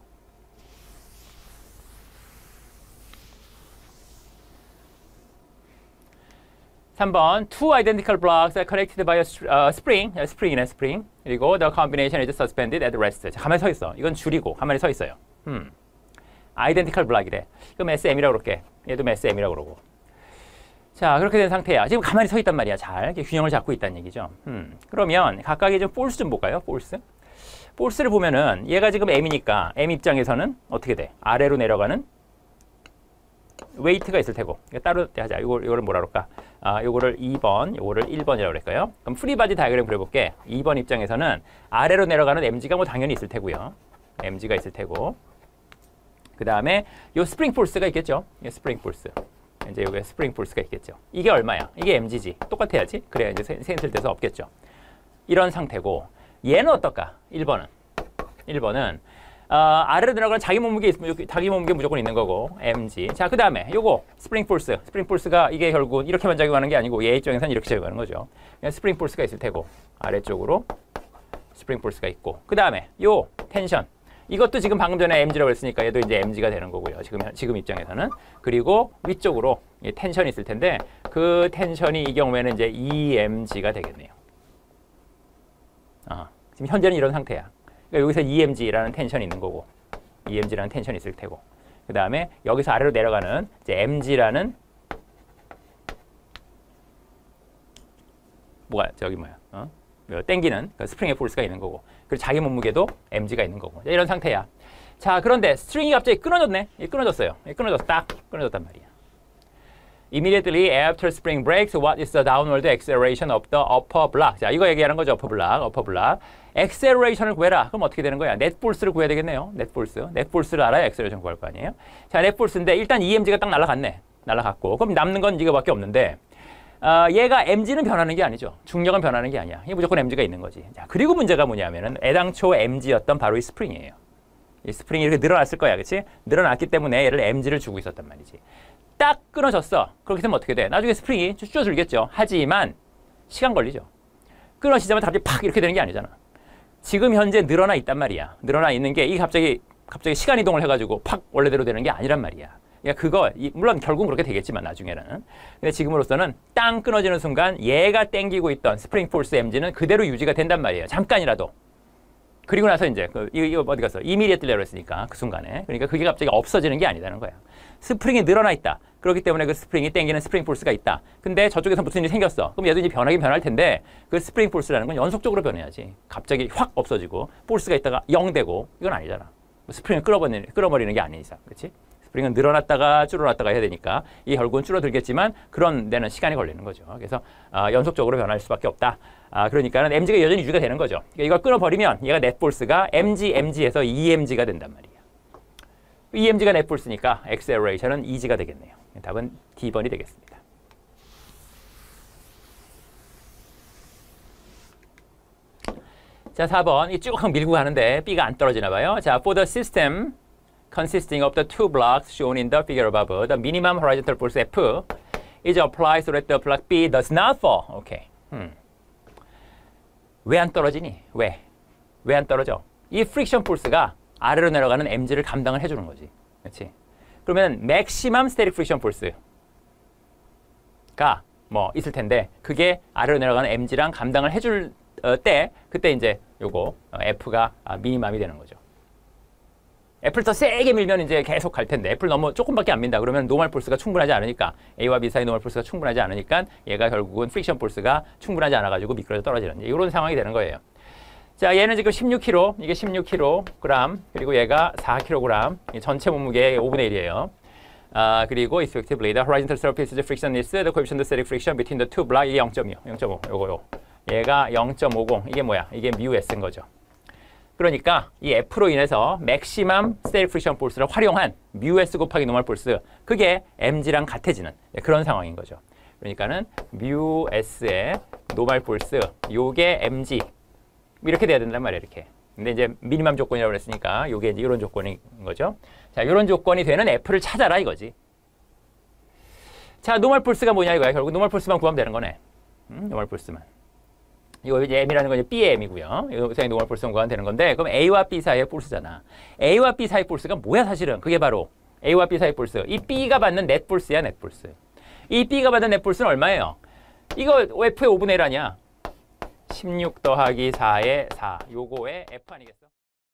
삼 번 Two identical blocks are connected by a uh, spring, a spring이네 spring. 그리고 the combination is suspended at rest. 자, 가만히 서 있어. 이건 줄이고 가만히 서 있어요. 음. identical block이래. 그럼 에스엠이라고 그럴게. 얘도 에스엠이라고 그러고. 자, 그렇게 된 상태야. 지금 가만히 서 있단 말이야. 잘 이렇게 균형을 잡고 있다는 얘기죠. 음. 그러면 각각의 좀 force 좀 볼까요? force. force를 보면은 얘가 지금 M이니까 M 입장에서는 어떻게 돼? 아래로 내려가는 웨이트가 있을 테고. 이거 따로 하자. 이거 이거를 뭐라 그럴까? 아, 요거를 이 번, 요거를 일 번이라고 그럴까요? 그럼 프리바디 다이어그램 그려볼게. 이 번 입장에서는 아래로 내려가는 엠지가 뭐 당연히 있을 테고요. 엠지가 있을 테고. 그 다음에 요 스프링 포스가 있겠죠. 이 스프링 포스. 이제 여기 스프링 포스가 있겠죠. 이게 얼마야? 이게 엠지지. 똑같아야지. 그래야 이제 센슬 돼서 없겠죠. 이런 상태고. 얘는 어떨까? 일 번은. 일 번은 어, 아래로 내려가는 자기 몸무게 있으면 자기 몸무게 무조건 있는 거고 엠지. 자, 그 다음에 요거 스프링 포스. 스프링 포스가 이게 결국 이렇게만 작용하는 게 아니고 얘 입장에서는 이렇게 작용하는 거죠. 스프링 포스가 있을 테고 아래쪽으로 스프링 포스가 있고 그 다음에 요 텐션. 이것도 지금 방금 전에 엠지라고 했으니까 얘도 이제 엠지가 되는 거고요. 지금 지금 입장에서는. 그리고 위쪽으로 이 텐션이 있을 텐데 그 텐션이 이 경우에는 이제 이엠지가 되겠네요. 어, 지금 현재는 이런 상태야. 그러니까 여기서 이엠지라는 텐션이 있는 거고 이엠지라는 텐션이 있을 테고 그 다음에 여기서 아래로 내려가는 이제 엠지라는 뭐가 저기 뭐야 어? 땡기는 그 스프링의 포스가 있는 거고 그리고 자기 몸무게도 엠지가 있는 거고 이런 상태야. 자, 그런데 스트링이 갑자기 끊어졌네. 끊어졌어요. 끊어졌어. 딱 끊어졌단 말이야. Immediately after spring breaks, what is the downward acceleration of the upper block? 자, 이거 얘기하는 거죠. upper block, upper block. acceleration을 구해라. 그럼 어떻게 되는 거야? net force를 구해야 되겠네요. net force. net force를 알아야 acceleration 구할 거 아니에요? 자, net force인데 일단 이엠지가 딱 날아갔네. 날아갔고. 그럼 남는 건 이거밖에 없는데 어, 얘가 엠지는 변하는 게 아니죠. 중력은 변하는 게 아니야. 이게 무조건 엠지가 있는 거지. 자, 그리고 문제가 뭐냐면은 애당초 엠지였던 바로 이 스프링이에요. 이 스프링이 이렇게 늘어났을 거야. 그렇지? 늘어났기 때문에 얘를 엠지를 주고 있었단 말이지. 딱 끊어졌어. 그렇게 되면 어떻게 돼? 나중에 스프링이 줄여줄겠죠. 하지만 시간 걸리죠. 끊어지자마자 갑자기 팍 이렇게 되는 게 아니잖아. 지금 현재 늘어나 있단 말이야. 늘어나 있는 게 이게 갑자기 갑자기 시간 이동을 해가지고 팍 원래대로 되는 게 아니란 말이야. 그러니까 그거 물론 결국은 그렇게 되겠지만 나중에는. 근데 지금으로서는 땅 끊어지는 순간 얘가 땡기고 있던 스프링 포스 엠지는 그대로 유지가 된단 말이에요. 잠깐이라도. 그리고 나서 이제 그 이거 어디 갔어? 이미디어틀리 그랬으니까 그 순간에. 그러니까 그게 갑자기 없어지는 게 아니라는 거야. 스프링이 늘어나 있다. 그렇기 때문에 그 스프링이 땡기는 스프링 포스가 있다. 근데 저쪽에서 무슨 일이 생겼어. 그럼 얘도 이제 변하긴 변할 텐데 그 스프링 포스라는 건 연속적으로 변해야지. 갑자기 확 없어지고 포스가 있다가 영 되고 이건 아니잖아. 스프링을 끌어버리는, 끌어버리는 게 아닌 이상. 그렇지? 스프링은 늘어났다가 줄어났다가 해야 되니까 이게 결국은 줄어들겠지만 그런 데는 시간이 걸리는 거죠. 그래서 아, 연속적으로 변할 수밖에 없다. 아, 그러니까는 엠지가 여전히 유지가 되는 거죠. 그러니까 이걸 끊어버리면 얘가 넷포스가 엠지, 엠지에서 이엠지가 된단 말이에요. 이엠지가 넷포스니까 액셀레이션은 이지가 되겠네요. 답은 D번이 되겠습니다. 자, 사 번. 이 쭉 밀고 가는데 B가 안 떨어지나 봐요. 자, for the system consisting of the two blocks shown in the figure above, the minimum horizontal force F is applied so that the block B does not fall. 오케이. 음. 왜 안 떨어지니? 왜? 왜 안 떨어져? 이 프릭션 포스가 아래로 내려가는 엠지를 감당을 해주는 거지. 그렇지? 그러면 맥시멈 스테릭 프릭션 포스가 뭐 있을 텐데 그게 아래로 내려가는 엠지랑 감당을 해줄 어, 때 그때 이제 요거 어, F가 아, 미니멈이 되는 거죠. F를 더 세게 밀면 이제 계속 갈 텐데 F를 너무 조금밖에 안 민다 그러면 노멀 폴스가 충분하지 않으니까 A와 B 사이 노멀 폴스가 충분하지 않으니까 얘가 결국은 프릭션 폴스가 충분하지 않아가지고 미끄러져 떨어지는 이런 상황이 되는 거예요. 자, 얘는 지금 십육 킬로그램, 이게 십육 킬로그램, 그리고 얘가 사 킬로그램, 전체 몸무게의 오분의 일이에요. 아, 그리고 effectively the horizontal surface friction is the coefficient of static friction between the two blocks. 이게 영 점 이, 영 점 오, 요거 요. 얘가 영 점 오십, 이게 뭐야? 이게 mu s인 거죠. 그러니까 이 F로 인해서 맥시멈 스테릭 프릭션 포스를 활용한 mu s 곱하기 노멀 포스, 그게 엠지랑 같아지는 그런 상황인 거죠. 그러니까는 mu s의 노멀 포스, 요게 엠지 이렇게 돼야 된단 말이에요. 이렇게. 근데 이제 미니멈 조건이라고 그랬으니까 요게 이제 이런 조건인 거죠. 자, 이런 조건이 되는 F를 찾아라 이거지. 자, 노멀 폴스가 뭐냐 이거야. 결국 노멀 폴스만 구하면 되는 거네. 음, 노멀 폴스만. 이거 이제 M이라는 건 이제 B의 M이고요. 여기서 노멀 폴스만 구하면 되는 건데, 그럼 A와 B 사이의 폴스잖아. A와 B 사이 폴스가 뭐야 사실은? 그게 바로 A와 B 사이 폴스. 이 B가 받는 넷 폴스야, 넷 폴스. 이 B가 받는 넷 폴스는 얼마예요? 이거 F의 오분의 일 아니야? 십육 더하기 사의 사. 요거의 F 아니겠어?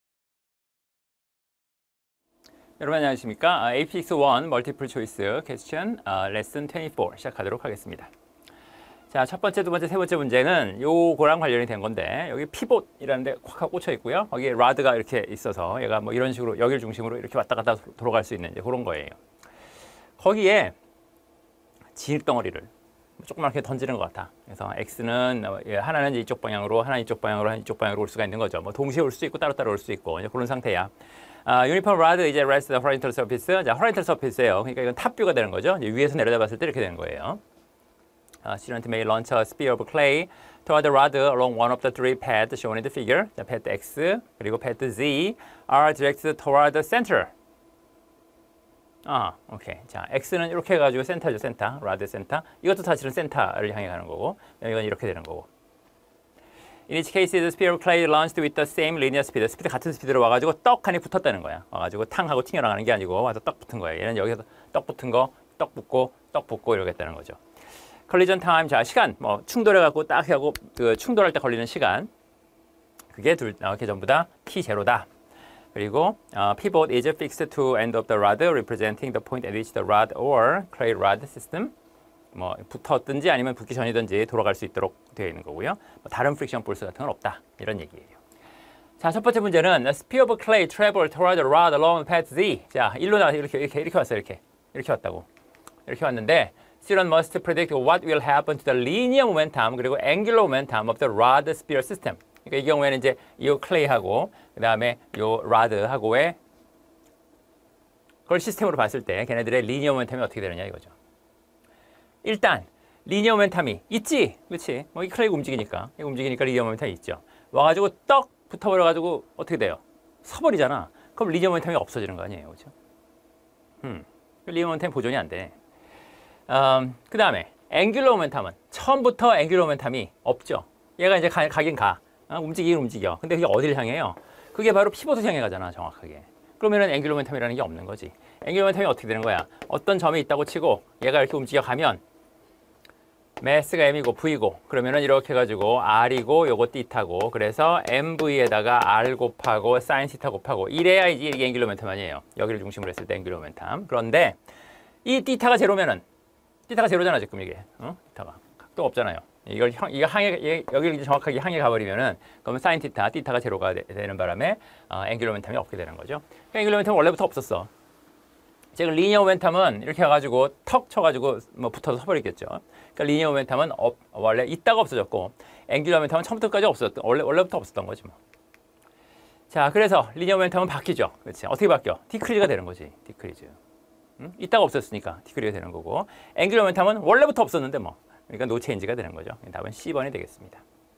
여러분 안녕하십니까? 아, 에이피식스 일 멀티플 초이스 퀘스천 아, 레슨 이십사 시작하도록 하겠습니다. 자, 첫 번째, 두 번째, 세 번째 문제는 요거랑 관련이 된 건데 여기 피봇이라는 데 콱 꽂혀 있고요. 거기에 라드가 이렇게 있어서 얘가 뭐 이런 식으로 여기를 중심으로 이렇게 왔다 갔다 돌아갈 수 있는 이제 그런 거예요. 거기에 진흙덩어리를 조그맣게 던지는 것 같아. 그래서 X는 하나는 이쪽 방향으로, 하나는 이쪽 방향으로, 하나는 이쪽 방향으로 올 수가 있는 거죠. 뭐 동시에 올 수 있고 따로따로 올 수 있고 이제 그런 상태야. 아, 유니폼 라드 이제 rest the horizontal surface. 자, horizontal surface예요. 그러니까 이건 탑뷰가 되는 거죠. 이제 위에서 내려다봤을 때 이렇게 되는 거예요. Uh, student may launch a spear of clay toward the rod along one of the three paths shown in the figure. 자, path X 그리고 path Z are directed toward the center. 아, 오케이. 자, X는 이렇게 해가지고 센터죠, 센터. 라드 센터. 이것도 사실은 센터를 향해 가는 거고, 이건 이렇게 되는 거고. In each case, the spear of clay launched with the same linear speed. 스피드 같은 스피드로 와가지고 떡하니 붙었다는 거야. 와가지고 탕하고 튕겨나가는 게 아니고 와서 떡 붙은 거예요. 얘는 여기서 떡 붙은 거, 떡 붙고, 떡 붙고 이렇게 했다는 거죠. 컬리전 타임, 자, 시간, 뭐 충돌해갖고 딱 하고 그 충돌할 때 걸리는 시간, 그게 둘 이렇게 전부 다 티 제로다. 그리고 uh, pivot is fixed to end of the rod, representing the point at which the rod or clay rod system 뭐 붙었든지 아니면 붙기 전이든지 돌아갈 수 있도록 되어 있는 거고요. 뭐 다른 프릭션 폴스 같은 건 없다 이런 얘기예요. 자, 첫 번째 문제는 a spear of clay travel toward the rod along path Z. 자, 일로 나 이렇게 이렇게 이렇게 왔어요. 이렇게 이렇게 왔다고. 이렇게 왔는데 student must predict what will happen to the linear momentum 그리고 angular momentum of the rod spear system. 그러니까 이 경우에는 이제 이 클레이하고 그 다음에 요 라드하고의 그걸 시스템으로 봤을 때 걔네들의 리니어 모멘텀이 어떻게 되느냐 이거죠. 일단 리니어 모멘텀이 있지, 그렇지? 뭐 이 클레이가 움직이니까, 이거 움직이니까 리니어 모멘텀이 있죠. 와가지고 떡 붙어버려가지고 어떻게 돼요? 서버리잖아. 그럼 리니어 모멘텀이 없어지는 거 아니에요, 그렇죠? 음, 리니어 모멘텀 보존이 안 돼. 음, 그 다음에 앵귤러 모멘텀은 처음부터 앵귤러 모멘텀이 없죠. 얘가 이제 가, 가긴 가. 어? 움직이긴 움직여. 근데 그게 어디를 향해요? 그게 바로 피벗을 향해 가잖아, 정확하게. 그러면은 앵귤러 모멘텀이라는 게 없는 거지. 앵귤러 모멘텀이 어떻게 되는 거야? 어떤 점이 있다고 치고 얘가 이렇게 움직여가면 매스가 m이고 v고 그러면은 이렇게 해가지고 r이고 요거 θ고 그래서 mv에다가 r 곱하고 sin θ 곱하고 이래야 이게 앵귤러 모멘텀 아니에요. 여기를 중심으로 했을 때 앵귤러 모멘텀. 그런데 이 θ가 제로면은 θ가 제로잖아 지금 이게. 어? θ가 각도가 없잖아요. 이걸 형, 이거 항해 여기를 이제 정확하게 향해 가버리면은 그러면 sin θ, θ가 제로가 되, 되는 바람에 어, 앵귤러 모멘텀이 없게 되는 거죠. 앵귤러 모멘텀은 원래부터 없었어. 지금 리니어 모멘텀은 이렇게 해가지고 턱 쳐가지고 뭐 붙어서 서버리겠죠. 그러니까 리니어 모멘텀은 업, 원래 있다가 없어졌고 앵귤러 모멘텀은 처음부터까지 없었던 원래 원래부터 없었던 거지 뭐. 자, 그래서 리니어 모멘텀은 바뀌죠. 그렇지? 어떻게 바뀌어? 디크리즈가 되는 거지. 디크리즈. 응? 있다가 없었으니까 디크리즈가 되는 거고 앵귤러 모멘텀은 원래부터 없었는데 뭐. 그러니까 노 체인지가 되는 거죠. 답은 씨 번이 되겠습니다.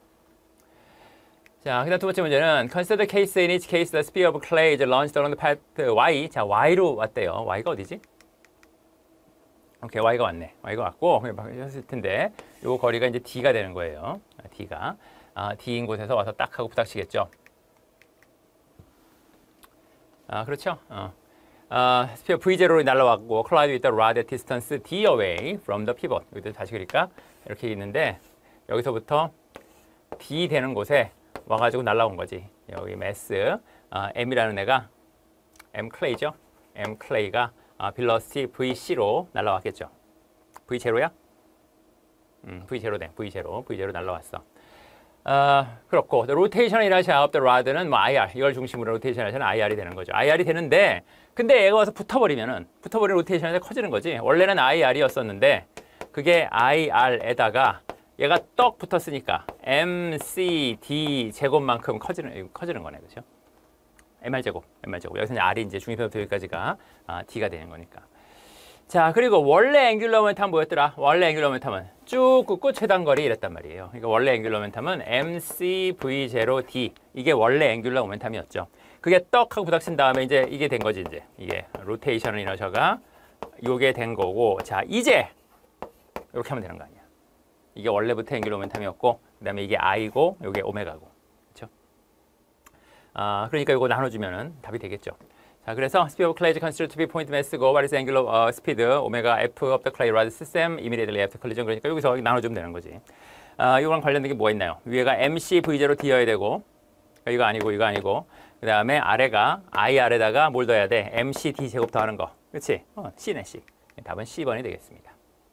자, 그다음 두 번째 문제는 Consider the case in each case the spear of clay is launched along the path y. 자, y로 왔대요. y가 어디지? 오케이, y가 왔네. y가 왔고 했을 텐데 요 거리가 이제 d가 되는 거예요. d가 아, d인 곳에서 와서 딱 하고 부닥치겠죠. 아, 그렇죠. 어. 아, 스피어 브이 제로로 날아왔고 collide with the rod at distance d away from the pivot. 여기도 다시 그릴까? 이렇게 있는데 여기서부터 d 되는 곳에 와가지고 날아온 거지. 여기 매스 아, m이라는 애가 m 클레이죠. m 클레이가 아, velocity vc로 날아왔겠죠. 브이 제로야? 음, 브이 제로네. 브이 제로. 브이 제로 날아왔어. 아, 그렇고 the rotation inertia of the rod는 뭐 아이알 이걸 중심으로 rotation inertia는 아이알이 되는 거죠. 아이알이 되는데 근데 얘가 와서 붙어버리면은 붙어버리는 rotation inertia 커지는 거지. 원래는 아이알이었었는데 그게 아이알에다가 얘가 떡 붙었으니까 엠씨 제곱만큼 커지는 커지는 거네, 그렇죠? 엠알 제곱, 엠알 제곱. 여기서 이제 r이 이제 중립부터 여기까지가 아, d가 되는 거니까. 자, 그리고 원래 앵귤러 모멘텀 뭐였더라? 원래 앵귤러 모멘텀은 쭉 긋고 최단거리 이랬단 말이에요. 그러니까 원래 앵귤러 모멘텀은 엠씨 브이 제로 디 이게 원래 앵귤러 모멘텀이었죠. 그게 떡 하고 부닥친 다음에 이제 이게 된 거지 이제 이게 로테이션 이너셔가 요게 된 거고 자 이제 이렇게 하면 되는 거 아니야? 이게 원래부터 앵귤러 모멘텀이었고 그다음에 이게 i고 이게 오메가고 그렇죠? 아 그러니까 이거 나눠주면은 답이 되겠죠. 자, 그래서 speed of clay is considered to be point mass고 what is angular uh, speed omega f of the clay rod system immediately after collision. 그러니까 여기서 나눠주면 되는 거지. 아, 이거랑 관련된 게 뭐가 있나요? 위에가 엠씨 브이 제로 d여야 되고 이거 아니고 이거 아니고 그 다음에 아래가 iR에다가 뭘 넣어야 돼? 엠씨 디 제곱 더하는 거. 그렇지? 어, C네 C. 답은 씨 번이 되겠습니다.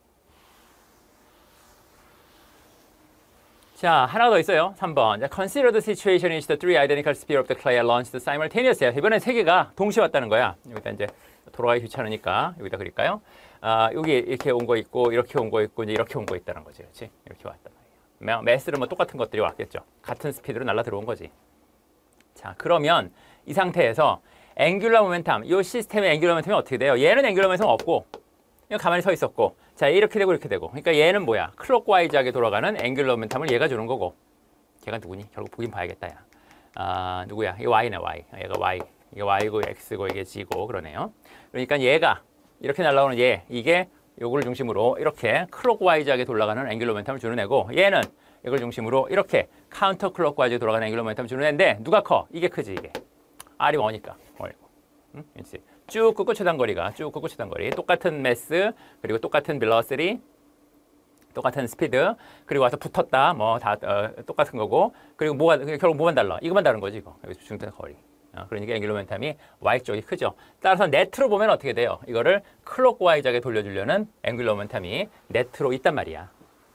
자, 하나 더 있어요. 삼 번. 자, consider the situation in which the three identical spear of the clay are launched simultaneously. 이번엔 세 개가 동시에 왔다는 거야. 여기다 이제 돌아가기 귀찮으니까 여기다 그릴까요? 아, 여기 이렇게 온 거 있고 이렇게 온 거 있고 이제 이렇게 온 거 있다는 거지. 그렇지? 이렇게 왔단 말이야. 매스는 뭐 똑같은 것들이 왔겠죠. 같은 스피드로 날아 들어온 거지. 자, 그러면 이 상태에서 앵귤러 모멘텀, 이 시스템의 앵귤러 모멘텀이 어떻게 돼요? 얘는 앵귤러 모멘텀 없고 그냥 가만히 서 있었고 자 이렇게 되고 이렇게 되고 그러니까 얘는 뭐야? 클록와이즈하게 돌아가는 앵귤러 모멘텀을 얘가 주는 거고 걔가 누구니? 결국 보긴 봐야겠다 야. 아 누구야? 이게 y네 y. 얘가 y. 이게 y고 x고 이게 g고 그러네요. 그러니까 얘가 이렇게 날아오는 얘 이게 요거를 중심으로 이렇게 클록와이즈하게 돌아가는 앵귤러 모멘텀을 주는 애고 얘는 이걸 중심으로 이렇게 카운터 클록와이즈 돌아가는 앵귤러 모멘텀을 주는 애인데 누가 커? 이게 크지 이게. r이 원이니까. 원이고. 응? 그렇지. 쭉 긋고 최단거리가 쭉 긋고 최단거리 똑같은 매스 그리고 똑같은 velocity 똑같은 스피드 그리고 와서 붙었다 뭐 다 어, 똑같은 거고 그리고 뭐가 결국 뭐만 달라 이것만 다른 거지 이거 여기서 중간 거리 어, 그러니까 앵귤러 모멘텀이 y 쪽이 크죠. 따라서 네트로 보면 어떻게 돼요? 이거를 클록와이즈하게 돌려주려는 앵귤러 모멘텀이 네트로 있단 말이야.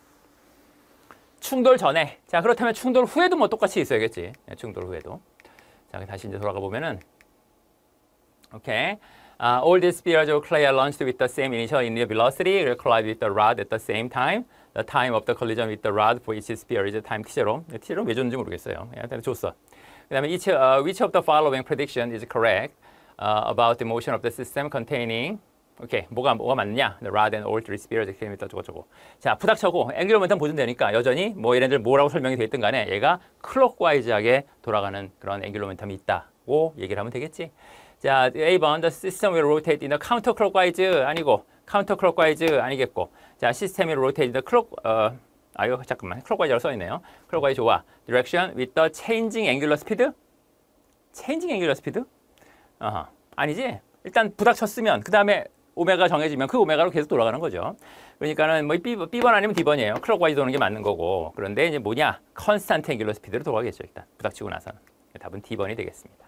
충돌 전에 자 그렇다면 충돌 후에도 뭐 똑같이 있어야겠지. 충돌 후에도 자 다시 이제 돌아가 보면은 오케이. Uh, all these spears of clay are launched with the same initial linear velocity. Will collide with the rod at the same time. The time of the collision with the rod for each spear is time t 제로. t 제로 왜 줬는지 모르겠어요. 일단 줬어. 그다음에 each, uh, which of the following prediction is correct uh, about the motion of the system containing 오케이. 뭐가 뭐가 맞느냐? The rod and all three spears came with 저거 저거. 자, 부닥쳐고 앵귤러 모멘텀 보존 되니까 여전히 뭐 얘네들 뭐라고 설명이 돼 있든 간에 얘가 클록와이즈하게 돌아가는 그런 앵귤러 모멘텀이 있다고 얘기를 하면 되겠지. 자, A 번 the system will rotate in a counterclockwise 아니고 counterclockwise 아니겠고 자, 시스템이 rotate in the clock 어, 아 이거 잠깐만 clockwise라고 써 있네요. clockwise 좋아. direction with the changing angular speed. changing angular speed? 어허. 아니지. 일단 부닥쳤으면 그 다음에 오메가 정해지면 그 오메가로 계속 돌아가는 거죠. 그러니까는 뭐 B, B번 아니면 D번이에요. clockwise 도는 게 맞는 거고. 그런데 이제 뭐냐? constant angular speed로 돌아가겠죠. 일단 부닥치고 나서는. 답은 D번이 되겠습니다.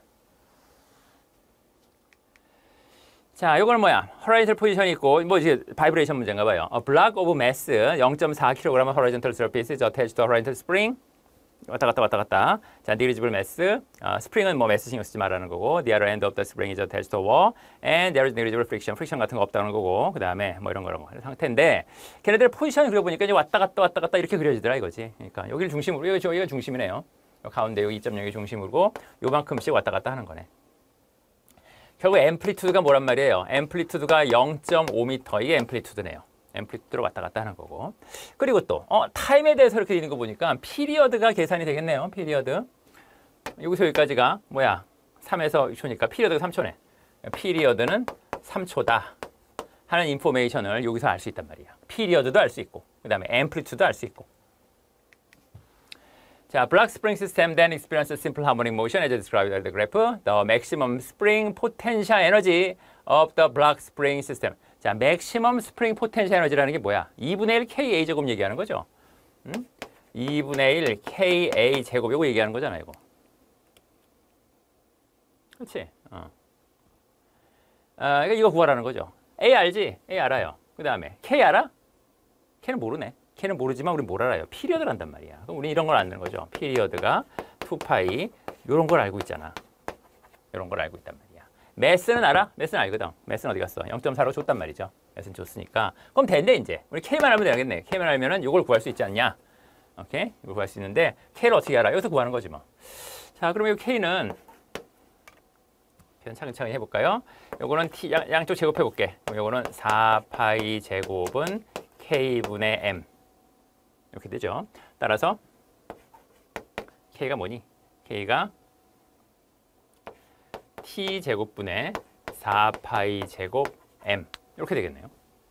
자, 이거는 뭐야? horizontal 포지션이 있고 뭐 이제 바이브레이션 문제인가 봐요. A block of mass 영 점 사 킬로그램 horizontal surface is attached to a horizontal spring. 왔다 갔다 왔다 갔다. 자, negligible mass. 어, 스프링은 뭐 mass 신경 쓰지 말라는 거고. The other end of the spring is attached to a wall. And there is negligible friction. 프릭션 같은 거 없다는 거고. 그 다음에 뭐 이런 거런 거 상태인데 걔네들 포지션을 그려보니까 이제 왔다 갔다 왔다 갔다 이렇게 그려지더라 이거지. 그러니까 여기를 중심으로 여기 여기가 중심이네요. 가운데 여기 이 점 영이 중심으로 요만큼씩 왔다 갔다 하는 거네. 결국 앰플리투드가 뭐란 말이에요? 앰플리투드가 영 점 오 미터 이게 앰플리투드네요. 앰플리투드로 왔다 갔다 하는 거고. 그리고 또 어, 타임에 대해서 이렇게 되는 거 보니까 피리어드가 계산이 되겠네요. 피리어드. 여기서 여기까지가 뭐야? 삼에서 육 초니까 피리어드가 삼 초네. 피리어드는 삼 초다 하는 인포메이션을 여기서 알 수 있단 말이야. 피리어드도 알 수 있고 그 다음에 앰플리투드도 알 수 있고. 자, block spring system then experiences simple harmonic motion as described in the graph. The maximum spring potential energy of the block spring system. 자, maximum spring potential energy라는 게 뭐야? 이분의 일 케이 에이 제곱 얘기하는 거죠. 응? 이분의 일 케이 에이 제곱 이거 얘기하는 거잖아, 이거. 그렇지? 어. 아, 이거 이거 구하라는 거죠. A 알지? A 알아요. 그 다음에 K 알아? K는 모르네. K는 모르지만 우리 뭘 알아요? 피리어드를 한단 말이야. 그럼 우리 이런 걸 아는 거죠. 피리어드가 투 파이 이런 걸 알고 있잖아. 이런 걸 알고 있단 말이야. 매스는 알아? 매스는 알거든. 매스는 어디 갔어? 영 점 사로 줬단 말이죠. 매스는 줬으니까. 그럼 된대 이제. 우리 K만 알면 되겠네. K만 알면은 이걸 구할 수 있지 않냐? 오케이? 이걸 구할 수 있는데 K를 어떻게 알아? 여기서 구하는 거지 뭐. 자, 그러면 이 K는 차근차근히 해볼까요? 요거는 T, 양, 양쪽 제곱해 볼게. 그럼 요거는 사 파이 제곱은 K분의 M. 이렇게 되죠. 따라서 K가 뭐니? K가 T 제곱분의 사 파이 제곱 M 이렇게 되겠네요.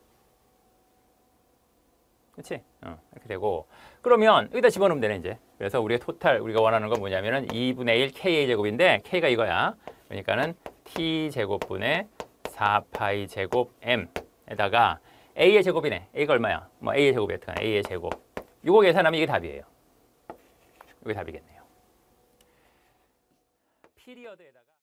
그렇지? 어, 이렇게 되고 그러면 여기다 집어넣으면 되네 이제. 그래서 우리의 토탈 우리가 원하는 건 뭐냐면은 이분의 일 케이 에이 제곱인데 K가 이거야. 그러니까는 T 제곱분의 사 파이 제곱 M에다가 A의 제곱이네. A가 얼마야? 뭐 A의 제곱이 어떡하나? A의 제곱. 이거 계산하면 이게 답이에요. 이게 답이겠네요. 피리어드에다가